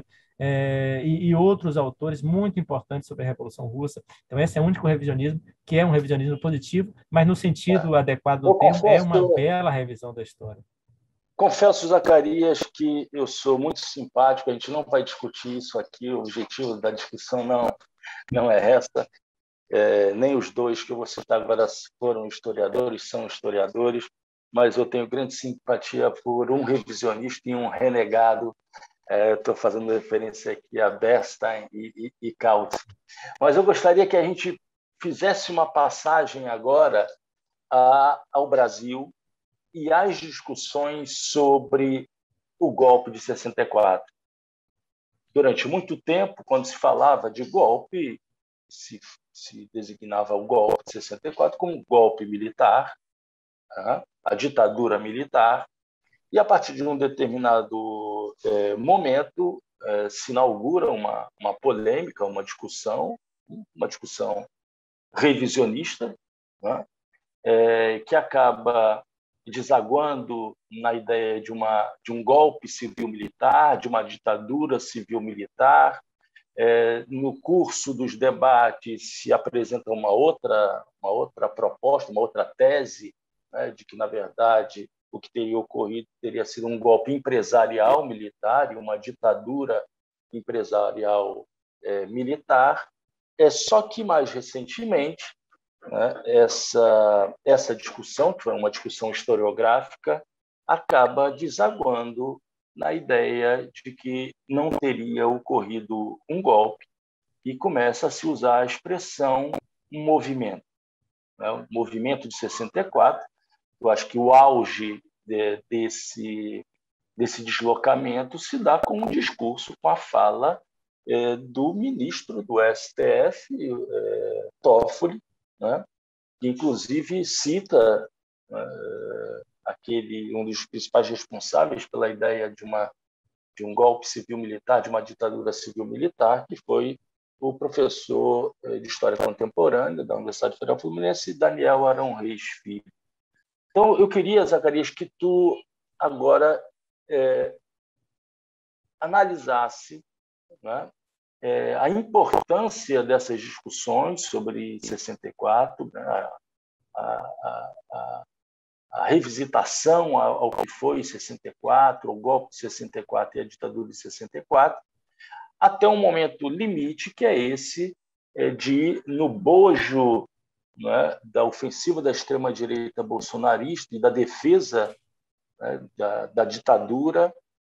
é, e, e outros autores muito importantes sobre a Revolução Russa. Então, esse é o único revisionismo que é um revisionismo positivo, mas no sentido adequado do Eu termo, é confesso, uma bela revisão da história. confesso, Zacarias, que eu sou muito simpático, a gente não vai discutir isso aqui, o objetivo da discussão não, não é essa, é, nem os dois que eu vou citar agora foram historiadores, são historiadores, mas eu tenho grande simpatia por um revisionista e um renegado. Estou é, fazendo referência aqui a Bernstein e, e, e Kautsky. Mas eu gostaria que a gente fizesse uma passagem agora a, ao Brasil e às discussões sobre o golpe de sessenta e quatro. Durante muito tempo, quando se falava de golpe, se, se designava o golpe de sessenta e quatro como golpe militar, tá? A ditadura militar, e a partir de um determinado é, momento é, se inaugura uma, uma polêmica, uma discussão, uma discussão revisionista, né? é, que acaba desaguando na ideia de, uma, de um golpe civil-militar, de uma ditadura civil-militar. É, no curso dos debates se apresenta uma outra, uma outra proposta, uma outra tese, né, de que, na verdade, o que teria ocorrido teria sido um golpe empresarial militar e uma ditadura empresarial é, militar. É só que, mais recentemente, né, essa, essa discussão, que foi uma discussão historiográfica, acaba desaguando na ideia de que não teria ocorrido um golpe e começa a se usar a expressão um movimento. Né? O movimento de sessenta e quatro, eu acho que o auge de, desse, desse deslocamento se dá com um discurso, com a fala é, do ministro do S T F, é, Toffoli, né? Que inclusive cita é, aquele um dos principais responsáveis pela ideia de uma de um golpe civil-militar, de uma ditadura civil-militar, que foi o professor de História Contemporânea da Universidade Federal Fluminense, Daniel Arão Reis Filho. Então, eu queria, Zacarias, que tu agora é, analisasse, né, é, a importância dessas discussões sobre sessenta e quatro, né, a, a, a, a revisitação ao que foi sessenta e quatro, o golpe de sessenta e quatro e a ditadura de sessenta e quatro, até um momento limite, que é esse de, no bojo, né, da ofensiva da extrema-direita bolsonarista e da defesa, né, da, da ditadura,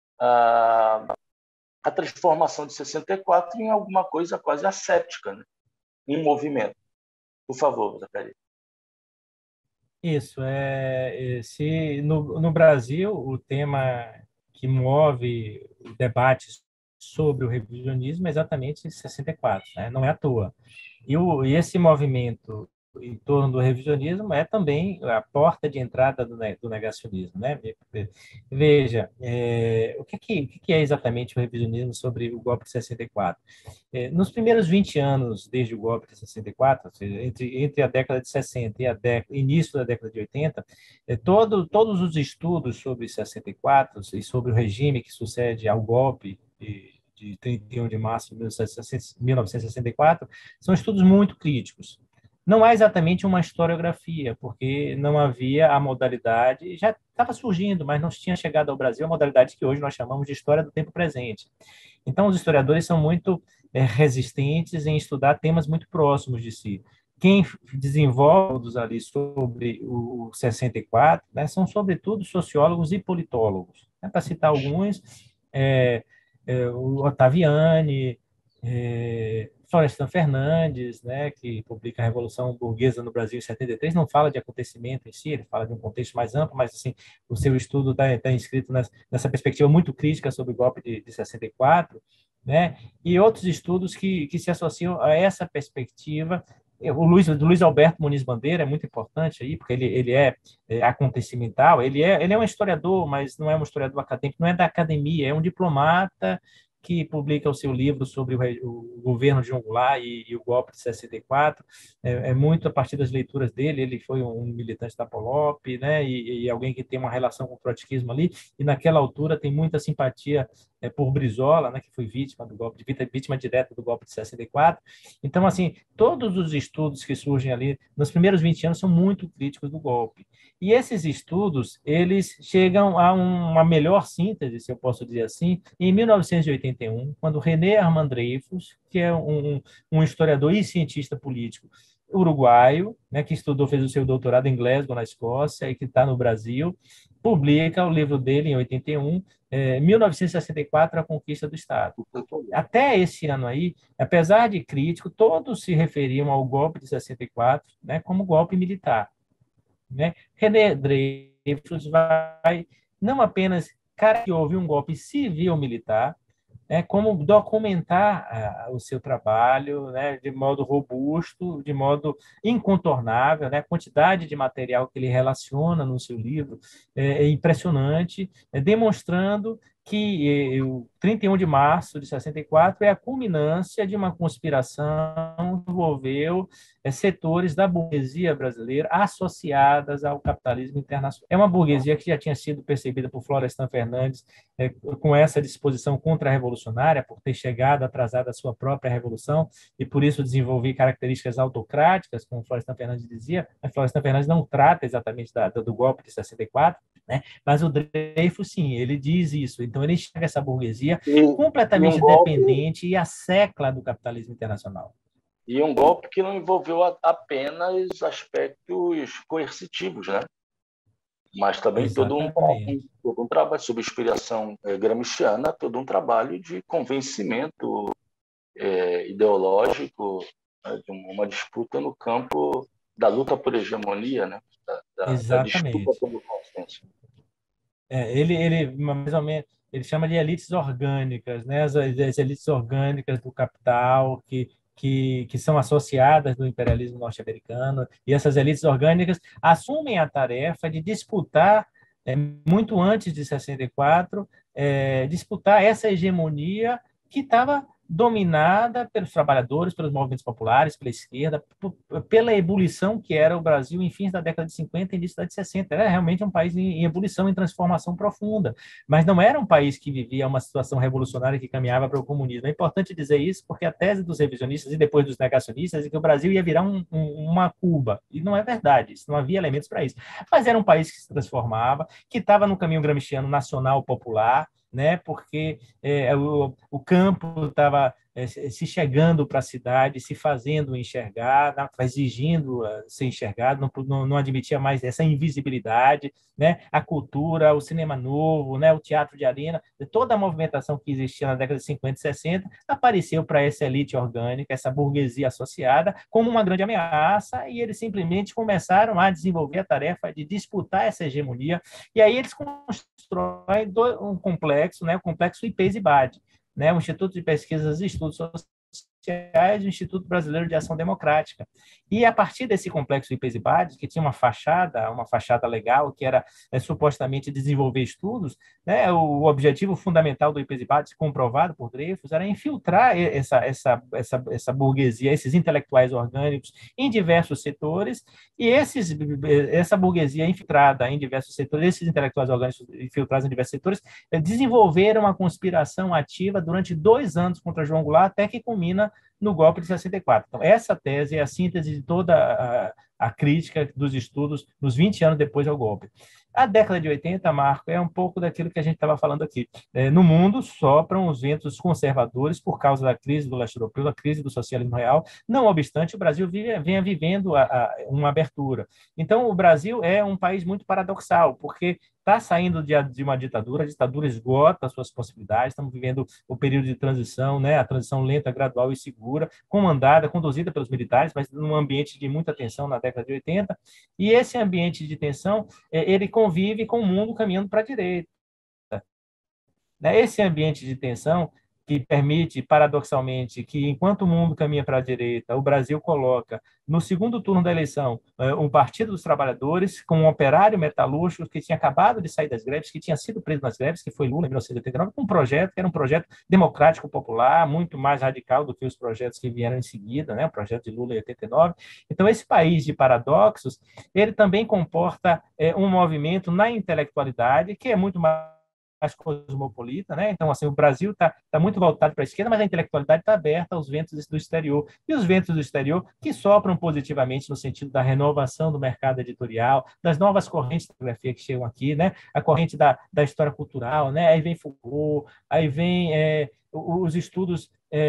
a, a transformação de sessenta e quatro em alguma coisa quase asséptica, né, em movimento. Por favor, Zacarias. Isso, é, é, se no, no Brasil o tema que move o debate sobre o revisionismo é exatamente sessenta e quatro, né? Não é à toa. E, o, e esse movimento em torno do revisionismo é também a porta de entrada do, ne- do negacionismo, né? Veja, é, o que, que, o que que é exatamente o revisionismo sobre o golpe de sessenta e quatro? É, nos primeiros vinte anos, desde o golpe de sessenta e quatro, ou seja, entre, entre a década de sessenta e a década, início da década de oitenta, é, todo, todos os estudos sobre sessenta e quatro e sobre o regime que sucede ao golpe de, de trinta e um de março de mil novecentos e sessenta e quatro são estudos muito críticos. Não há exatamente uma historiografia, porque não havia a modalidade, já estava surgindo, mas não tinha chegado ao Brasil a modalidade que hoje nós chamamos de história do tempo presente. Então, os historiadores são muito é, resistentes em estudar temas muito próximos de si. Quem desenvolve ali sobre o sessenta e quatro, né, são, sobretudo, sociólogos e politólogos. Né, para citar alguns, é, é, o Ottaviani, é, Florestan Fernandes, né, que publica a Revolução Burguesa no Brasil em setenta e três, não fala de acontecimento em si, ele fala de um contexto mais amplo, mas assim, o seu estudo está tá inscrito nessa, nessa perspectiva muito crítica sobre o golpe de, de sessenta e quatro, né, e outros estudos que, que se associam a essa perspectiva. O Luiz, o Luiz Alberto Muniz Bandeira é muito importante aí, porque ele, ele é, é acontecimental, ele é, ele é um historiador, mas não é um historiador acadêmico, não é da academia, é um diplomata que publica o seu livro sobre o, o governo de João Goulart e, e o golpe de sessenta e quatro. É, é muito a partir das leituras dele. Ele foi um militante da Polop, né, e, e alguém que tem uma relação com o trotskismo ali, e naquela altura tem muita simpatia é, por Brizola, né, que foi vítima do golpe, vítima direta do golpe de sessenta e quatro. Então, assim, todos os estudos que surgem ali nos primeiros vinte anos são muito críticos do golpe. E esses estudos, eles chegam a uma melhor síntese, se eu posso dizer assim, em mil novecentos e oitenta e um, quando René Armand Dreyfus, que é um, um historiador e cientista político uruguaio, né, que estudou, fez o seu doutorado em Glasgow, na Escócia, e que está no Brasil, publica o livro dele em oitenta e um, eh, mil novecentos e sessenta e quatro, A Conquista do Estado. Até esse ano aí, apesar de crítico, todos se referiam ao golpe de sessenta e quatro, né, como golpe militar, né? René Dreyfus vai não apenas cara que houve um golpe civil-militar, né, como documentar ah, o seu trabalho, né, de modo robusto, de modo incontornável, né, a quantidade de material que ele relaciona no seu livro é, é impressionante, é, demonstrando que eh, o trinta e um de março de sessenta e quatro é a culminância de uma conspiração que envolveu é, setores da burguesia brasileira associadas ao capitalismo internacional. É uma burguesia que já tinha sido percebida por Florestan Fernandes é, com essa disposição contra-revolucionária, por ter chegado atrasada à sua própria revolução e por isso desenvolver características autocráticas, como Florestan Fernandes dizia. Mas Florestan Fernandes não trata exatamente da, do golpe de sessenta e quatro, né? Mas o Dreyfus, sim, ele diz isso. Então, ele enxerga essa burguesia E, e um completamente golpe dependente e assecla do capitalismo internacional. e um golpe que não envolveu apenas aspectos coercitivos, né? Mas também todo um, Exatamente. todo um trabalho sob inspiração é, gramsciana, todo um trabalho de convencimento é, ideológico, né, de uma disputa no campo da luta por hegemonia, né, da, da, da disputa Exatamente. pelo consenso. É, ele, ele, mais ou menos, ele chama de elites orgânicas, né? As, as elites orgânicas do capital que, que, que são associadas do imperialismo norte-americano, e essas elites orgânicas assumem a tarefa de disputar, é, muito antes de sessenta e quatro, é, disputar essa hegemonia que estava dominada pelos trabalhadores, pelos movimentos populares, pela esquerda, pela ebulição que era o Brasil em fins da década de cinquenta e início da década de sessenta. Era realmente um país em ebulição, em transformação profunda, mas não era um país que vivia uma situação revolucionária que caminhava para o comunismo. É importante dizer isso porque a tese dos revisionistas e depois dos negacionistas é que o Brasil ia virar um, um, uma Cuba, e não é verdade, não havia elementos para isso. Mas era um país que se transformava, que estava no caminho gramsciano nacional popular, né? Porque é, o, o campo estava estava é, se chegando para a cidade, se fazendo enxergar, exigindo uh, ser enxergado, não, não, não admitia mais essa invisibilidade, né? A cultura, o cinema novo, né? O teatro de arena, toda a movimentação que existia na década de cinquenta e sessenta apareceu para essa elite orgânica, essa burguesia associada, como uma grande ameaça, e eles simplesmente começaram a desenvolver a tarefa de disputar essa hegemonia, e aí eles constroem um complexo, né? O complexo IPES-IBAD, né, o Instituto de Pesquisas e Estudos Sociais, o Instituto Brasileiro de Ação Democrática. E a partir desse complexo IPES-IBAD, que tinha uma fachada, uma fachada legal, que era é, supostamente desenvolver estudos, né, o objetivo fundamental do IPES-IBAD, comprovado por Dreyfus, era infiltrar essa, essa, essa, essa burguesia, esses intelectuais orgânicos em diversos setores, e esses, essa burguesia infiltrada em diversos setores, esses intelectuais orgânicos infiltrados em diversos setores, desenvolveram uma conspiração ativa durante dois anos contra João Goulart, até que culmina no golpe de sessenta e quatro. Então, essa tese é a síntese de toda a, a crítica dos estudos nos vinte anos depois do golpe. A década de oitenta, Marco, é um pouco daquilo que a gente estava falando aqui. É, no mundo, sopram os ventos conservadores por causa da crise do leste europeu, da crise do socialismo real. Não obstante, o Brasil vive, venha vivendo a, a, uma abertura. Então, o Brasil é um país muito paradoxal, porque está saindo de, de uma ditadura, a ditadura esgota as suas possibilidades, estamos vivendo o período de transição, né, a transição lenta, gradual e segura, comandada, conduzida pelos militares, mas num ambiente de muita tensão na década de oitenta, e esse ambiente de tensão, ele convive com o mundo caminhando para a direita. Esse ambiente de tensão que permite, paradoxalmente, que enquanto o mundo caminha para a direita, o Brasil coloca no segundo turno da eleição um Partido dos Trabalhadores com um operário metalúrgico que tinha acabado de sair das greves, que tinha sido preso nas greves, que foi Lula em mil novecentos e oitenta e nove, com um projeto que era um projeto democrático popular, muito mais radical do que os projetos que vieram em seguida, né? O projeto de Lula em oitenta e nove. Então, esse país de paradoxos, ele também comporta é, um movimento na intelectualidade que é muito mais mais cosmopolita, né? Então, assim, o Brasil está tá muito voltado para a esquerda, mas a intelectualidade está aberta aos ventos do exterior. E os ventos do exterior que sopram positivamente no sentido da renovação do mercado editorial, das novas correntes de fotografia que chegam aqui, né? A corrente da, da história cultural, né? Aí vem Foucault, aí vem é, os estudos,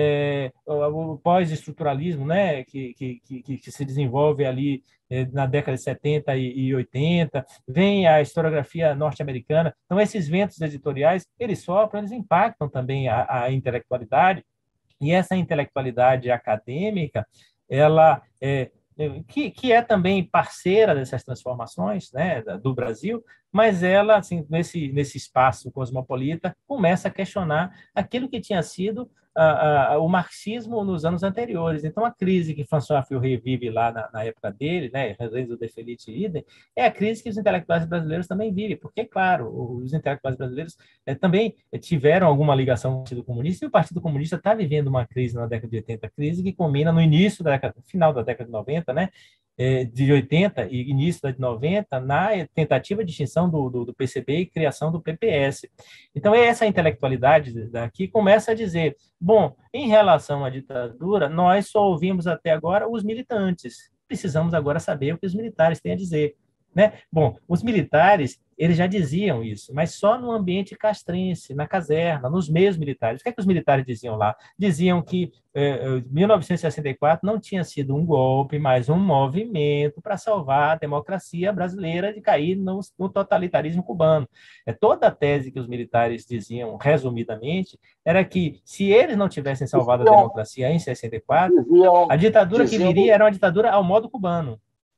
é, o pós-estruturalismo, né? Que, que, que, que se desenvolve ali na década de setenta e oitenta, vem a historiografia norte-americana. Então, esses ventos editoriais, eles sopram, eles impactam também a, a intelectualidade, e essa intelectualidade acadêmica, ela é, que, que é também parceira dessas transformações, né, do Brasil, mas ela, assim, nesse, nesse espaço cosmopolita, começa a questionar aquilo que tinha sido a, a, o marxismo nos anos anteriores. Então, a crise que François Furet vive lá na, na época dele, né, Renzo de Felice e idem, é a crise que os intelectuais brasileiros também vivem, porque, claro, os intelectuais brasileiros é, também tiveram alguma ligação com o Partido Comunista, e o Partido Comunista está vivendo uma crise na década de oitenta, crise que culmina no início da década, final da década de noventa, né, de oitenta e início da de noventa, na tentativa de extinção do, do, do P C B e criação do P P S. Então, essa intelectualidade daqui começa a dizer, bom, em relação à ditadura, nós só ouvimos até agora os militantes, precisamos agora saber o que os militares têm a dizer. Né? Bom, os militares, eles já diziam isso, mas só no ambiente castrense, na caserna, nos meios militares. O que é que os militares diziam lá? Diziam que eh, mil novecentos e sessenta e quatro não tinha sido um golpe, mas um movimento para salvar a democracia brasileira de cair no, no totalitarismo cubano. É, toda a tese que os militares diziam, resumidamente, era que se eles não tivessem salvado a democracia em sessenta e quatro, diziam, a ditadura diziam, que viria era uma ditadura ao modo cubano.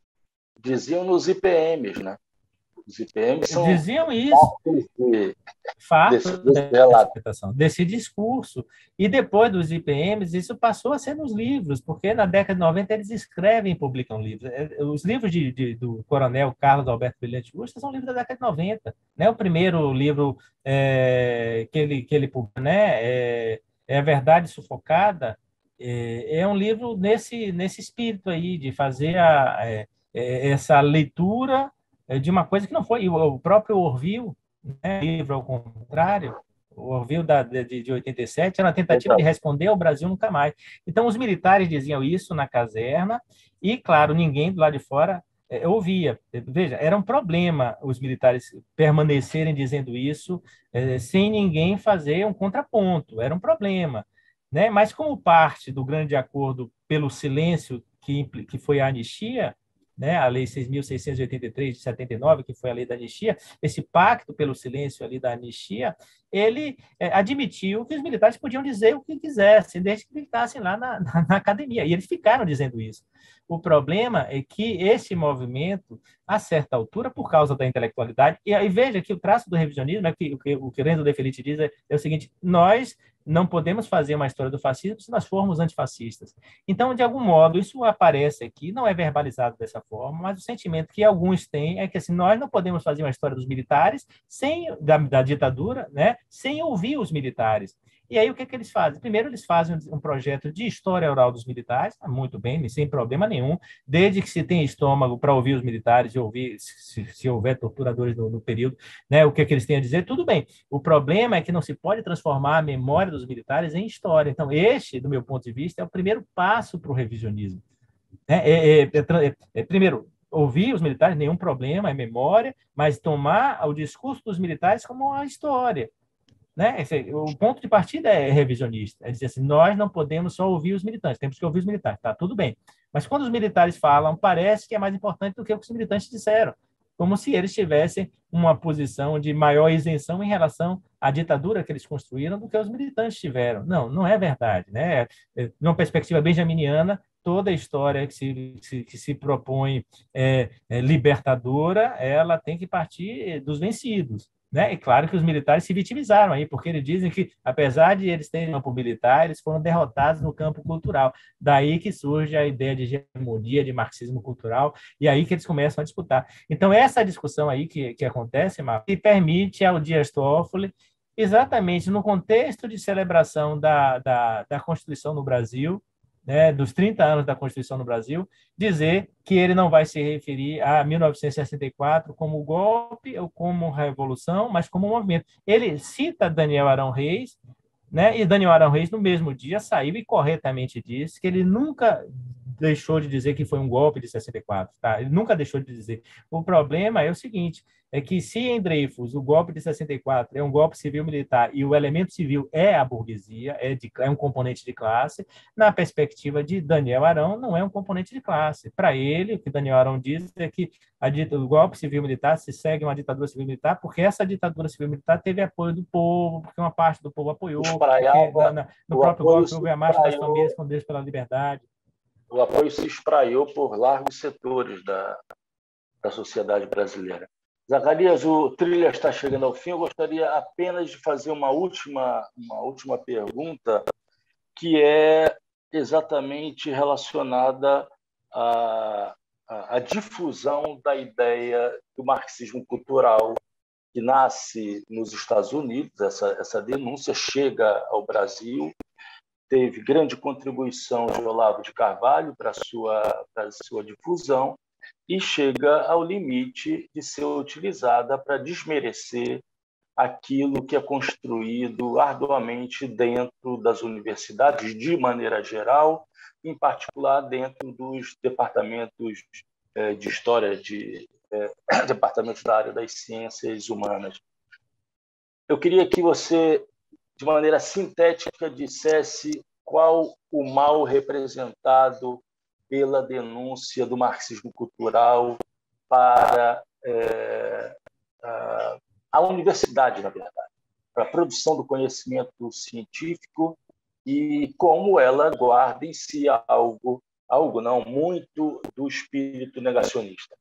Diziam nos I P Ms, né? Os I P Ms são diziam isso, de, fato desse, desse discurso. E depois dos I P Ms, isso passou a ser nos livros, porque na década de noventa eles escrevem e publicam livros. Os livros de, de, do coronel Carlos Alberto Brilhante Ustra são livros da década de noventa. Né? O primeiro livro é, que ele, que ele publica, né? é, é A Verdade Sufocada, é, é um livro nesse, nesse espírito aí, de fazer a... É, essa leitura de uma coisa que não foi. O próprio Orville, né, livro ao contrário, o Orville da, de, de oitenta e sete, era uma tentativa de responder ao Brasil nunca mais. Então, os militares diziam isso na caserna e, claro, ninguém do lado de fora é, ouvia. Veja, era um problema os militares permanecerem dizendo isso é, sem ninguém fazer um contraponto. Era um problema. né? Mas como parte do grande acordo pelo silêncio que, que foi a anistia, né, a Lei seis mil seiscentos e oitenta e três de setenta e nove, que foi a lei da anistia, esse pacto pelo silêncio ali da anistia, ele é, admitiu que os militares podiam dizer o que quisessem, desde que ficassem lá na, na, na academia. E eles ficaram dizendo isso. O problema é que esse movimento, a certa altura, por causa da intelectualidade, e aí veja que o traço do revisionismo, é que, o que o que Renzo De Felice diz é, é o seguinte: nós não podemos fazer uma história do fascismo se nós formos antifascistas. Então, de algum modo, isso aparece aqui, não é verbalizado dessa forma, mas o sentimento que alguns têm é que assim, nós não podemos fazer uma história dos militares sem da, da ditadura, né, sem ouvir os militares. E aí o que, é que eles fazem? Primeiro, eles fazem um projeto de história oral dos militares, muito bem, sem problema nenhum, desde que se tenha estômago para ouvir os militares e ouvir, se, se houver torturadores no, no período, né, o que, é que eles têm a dizer, tudo bem. O problema é que não se pode transformar a memória dos militares em história. Então, este, do meu ponto de vista, é o primeiro passo para o revisionismo. É, é, é, é, é, primeiro, ouvir os militares, nenhum problema, é memória, mas tomar o discurso dos militares como uma história. Né? Esse, o ponto de partida é revisionista, é dizer assim, nós não podemos só ouvir os militantes, temos que ouvir os militares, tá, tudo bem. Mas quando os militares falam, parece que é mais importante do que o que os militantes disseram, como se eles tivessem uma posição de maior isenção em relação à ditadura que eles construíram do que os militantes tiveram. Não, não é verdade. Né? Numa perspectiva benjaminiana, toda a história que se, se, que se propõe é, é, libertadora, ela tem que partir dos vencidos. Né? E claro que os militares se vitimizaram aí, porque eles dizem que, apesar de eles terem campo militar, eles foram derrotados no campo cultural. Daí que surge a ideia de hegemonia, de marxismo cultural, e aí que eles começam a disputar. Então, essa discussão aí que, que acontece, Marcos, que permite ao Dias Toffoli, exatamente no contexto de celebração da, da, da Constituição no Brasil, né, dos trinta anos da Constituição no Brasil, dizer que ele não vai se referir a mil novecentos e sessenta e quatro como golpe ou como revolução, mas como movimento. Ele cita Daniel Arão Reis, né, e Daniel Arão Reis, no mesmo dia, saiu e corretamente disse que ele nunca deixou de dizer que foi um golpe de sessenta e quatro. Tá? Ele nunca deixou de dizer. O problema é o seguinte, é que se em Dreyfus o golpe de sessenta e quatro é um golpe civil-militar e o elemento civil é a burguesia, é, de, é um componente de classe, na perspectiva de Daniel Arão, não é um componente de classe. Para ele, o que Daniel Arão diz é que a, o golpe civil-militar se segue uma ditadura civil-militar porque essa ditadura civil-militar teve apoio do povo, porque uma parte do povo apoiou, porque na, na, no próprio golpe houve a marcha das famílias com Deus pela liberdade. O apoio se espraiou por largos setores da, da sociedade brasileira. Zacarias, o Trilha está chegando ao fim. Eu gostaria apenas de fazer uma última, uma última pergunta, que é exatamente relacionada à, à, à difusão da ideia do marxismo cultural, que nasce nos Estados Unidos. Essa, essa denúncia chega ao Brasil, teve grande contribuição de Olavo de Carvalho para a sua, para a sua difusão, e chega ao limite de ser utilizada para desmerecer aquilo que é construído arduamente dentro das universidades, de maneira geral, em particular dentro dos departamentos de história, de é, departamentos da área das ciências humanas. Eu queria que você, de maneira sintética, dissesse qual o mal representado pela denúncia do marxismo cultural para é, a, a universidade, na verdade, para a produção do conhecimento científico, e como ela guarda em si algo, algo não, muito do espírito negacionista.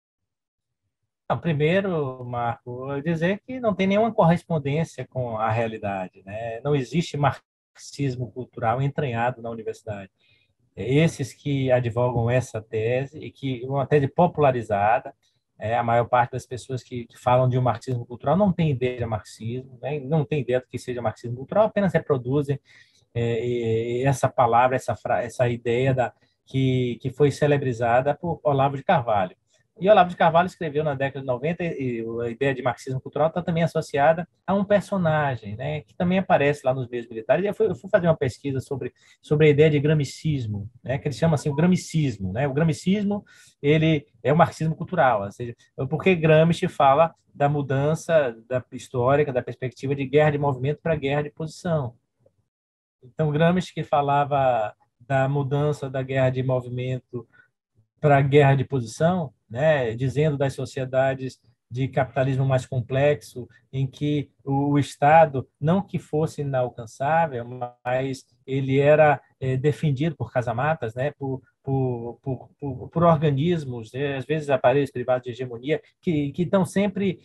Não, primeiro, Marco, dizer que não tem nenhuma correspondência com a realidade, né? Não existe marxismo cultural entranhado na universidade. Esses que advogam essa tese, e que uma tese popularizada, é, a maior parte das pessoas que, que falam de um marxismo cultural não tem ideia de marxismo, né? Não tem ideia do que seja marxismo cultural, apenas reproduzem é, essa palavra, essa, essa ideia da, que, que foi celebrizada por Olavo de Carvalho. E Olavo de Carvalho escreveu na década de noventa, e a ideia de marxismo cultural está também associada a um personagem, né, que também aparece lá nos meios militares. E eu fui, eu fui fazer uma pesquisa sobre, sobre a ideia de gramicismo, né, que eles chamam assim o gramicismo. Né? O gramicismo ele é o marxismo cultural, ou seja, porque Gramsci fala da mudança da histórica, da perspectiva de guerra de movimento para guerra de posição. Então, Gramsci, que falava da mudança da guerra de movimento para a guerra de posição, né, dizendo das sociedades de capitalismo mais complexo, em que o Estado, não que fosse inalcançável, mas ele era é, defendido por casamatas, né, por, por, por, por, por organismos, né, às vezes aparelhos privados de hegemonia, que, que estão sempre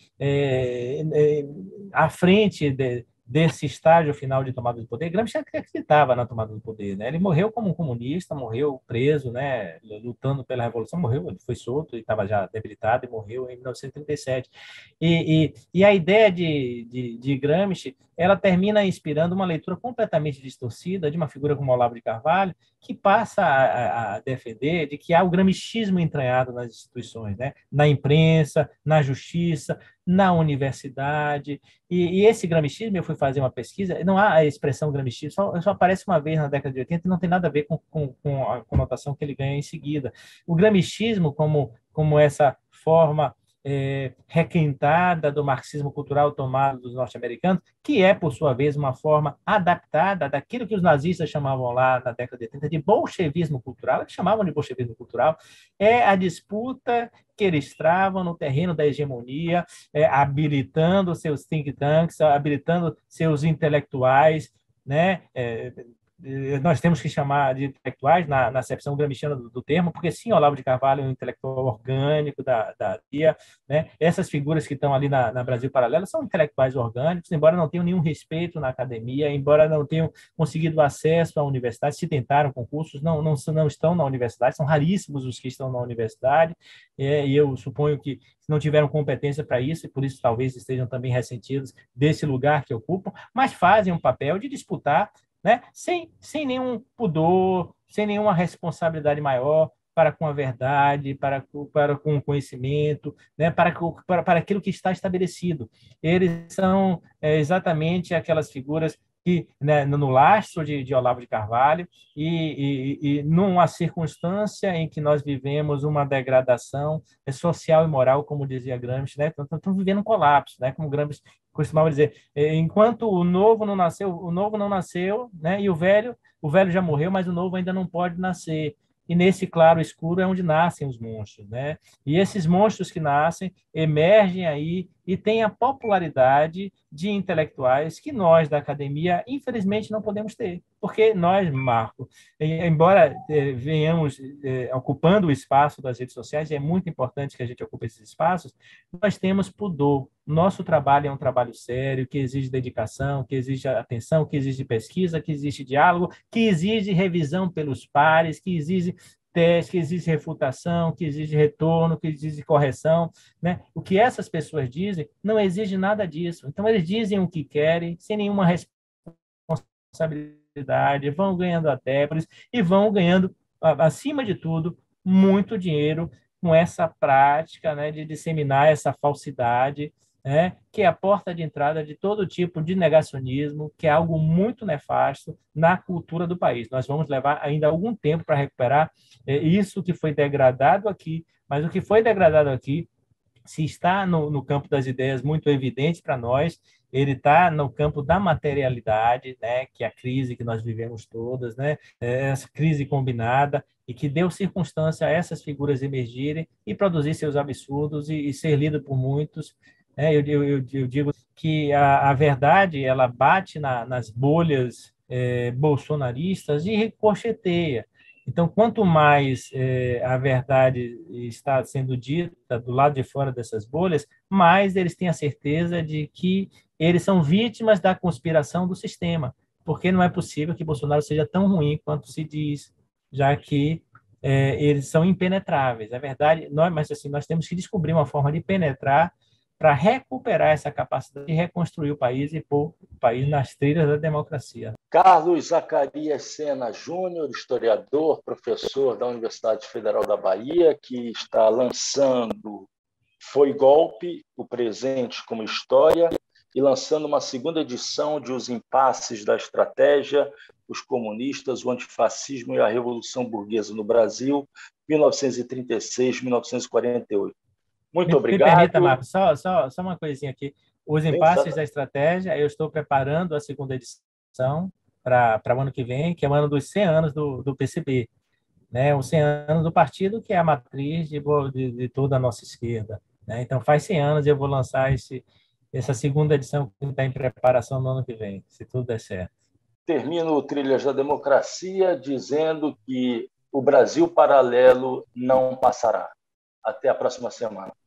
é, é, à frente de, desse estágio final de tomada do poder. Gramsci acreditava na tomada do poder, né? Ele morreu como um comunista, morreu preso, né? Lutando pela revolução, morreu, ele foi solto e estava já debilitado e morreu em mil novecentos e trinta e sete. E, e, e a ideia de, de, de Gramsci, ela termina inspirando uma leitura completamente distorcida de uma figura como Olavo de Carvalho, que passa a, a defender de que há o gramscismo entranhado nas instituições, né? Na imprensa, na justiça, na universidade. E, e esse gramscismo, eu fui fazer uma pesquisa, não há a expressão gramscismo, só, só aparece uma vez na década de oitenta e não tem nada a ver com, com, com a conotação que ele ganha em seguida. O gramscismo, como, como essa forma é, requentada do marxismo cultural tomado dos norte-americanos, que é, por sua vez, uma forma adaptada daquilo que os nazistas chamavam lá na década de oitenta de bolchevismo cultural, eles chamavam de bolchevismo cultural, é a disputa que eles travam no terreno da hegemonia, é, habilitando seus think tanks, habilitando seus intelectuais, né? É, nós temos que chamar de intelectuais na, na acepção gramsciana do, do termo, porque sim, Olavo de Carvalho é um intelectual orgânico da, da D I A, né? Essas figuras que estão ali na, na Brasil Paralelo são intelectuais orgânicos, embora não tenham nenhum respeito na academia, embora não tenham conseguido acesso à universidade, se tentaram concursos, não, não, não estão na universidade, são raríssimos os que estão na universidade, é, e eu suponho que não tiveram competência para isso, e por isso talvez estejam também ressentidos desse lugar que ocupam, mas fazem um papel de disputar, né, sem, sem nenhum pudor, sem nenhuma responsabilidade maior para com a verdade, para, para com o conhecimento, né, para, para, para aquilo que está estabelecido. Eles são é, exatamente aquelas figuras que, né, no lastro de, de Olavo de Carvalho, e, e, e numa circunstância em que nós vivemos uma degradação social e moral, como dizia Gramsci, né? Estamos vivendo um colapso, né? Como Gramsci costumava dizer, enquanto o novo não nasceu, o novo não nasceu, né? E o velho, o velho já morreu, mas o novo ainda não pode nascer. E nesse claro escuro é onde nascem os monstros, né? E esses monstros que nascem emergem aí e têm a popularidade de intelectuais que nós da academia, infelizmente, não podemos ter. Porque nós, Marco, embora eh, venhamos eh, ocupando o espaço das redes sociais, e é muito importante que a gente ocupe esses espaços, nós temos pudor. Nosso trabalho é um trabalho sério, que exige dedicação, que exige atenção, que exige pesquisa, que exige diálogo, que exige revisão pelos pares, que exige teste, que exige refutação, que exige retorno, que exige correção, né? O que essas pessoas dizem não exige nada disso. Então, eles dizem o que querem, sem nenhuma responsabilidade, vão ganhando adeptos e vão ganhando, acima de tudo, muito dinheiro com essa prática, né, de disseminar essa falsidade, né, que é a porta de entrada de todo tipo de negacionismo, que é algo muito nefasto na cultura do país. Nós vamos levar ainda algum tempo para recuperar é, isso que foi degradado aqui, mas o que foi degradado aqui, se está no, no campo das ideias muito evidente para nós, ele está no campo da materialidade, né, que é a crise que nós vivemos todas, né, essa crise combinada, e que deu circunstância a essas figuras emergirem e produzir seus absurdos e, e ser lido por muitos. É, eu, eu, eu digo que a, a verdade ela bate na, nas bolhas é, bolsonaristas e ricocheteia. Então, quanto mais é, a verdade está sendo dita do lado de fora dessas bolhas, mais eles têm a certeza de que eles são vítimas da conspiração do sistema, porque não é possível que Bolsonaro seja tão ruim quanto se diz, já que é, eles são impenetráveis. É verdade, nós, mas assim, nós temos que descobrir uma forma de penetrar para recuperar essa capacidade de reconstruir o país e pôr o país nas trilhas da democracia. Carlos Zacarias Sena Júnior, historiador, professor da Universidade Federal da Bahia, que está lançando Foi Golpe, o Presente como História, e lançando uma segunda edição de Os Impasses da Estratégia, os comunistas, o antifascismo e a Revolução Burguesa no Brasil, mil novecentos e trinta e seis a mil novecentos e quarenta e oito. Muito me, obrigado. Me permita, Marcos, só, só, só uma coisinha aqui. Os Impasses da Estratégia, eu estou preparando a segunda edição, para o ano que vem, que é o ano dos cem anos do, do P C B, né? Os cem anos do partido, que é a matriz de, de, de toda a nossa esquerda, né? Então, faz cem anos e eu vou lançar esse, essa segunda edição que está em preparação no ano que vem, se tudo der certo. Termino Trilhas da Democracia dizendo que o Brasil Paralelo não passará. Até a próxima semana.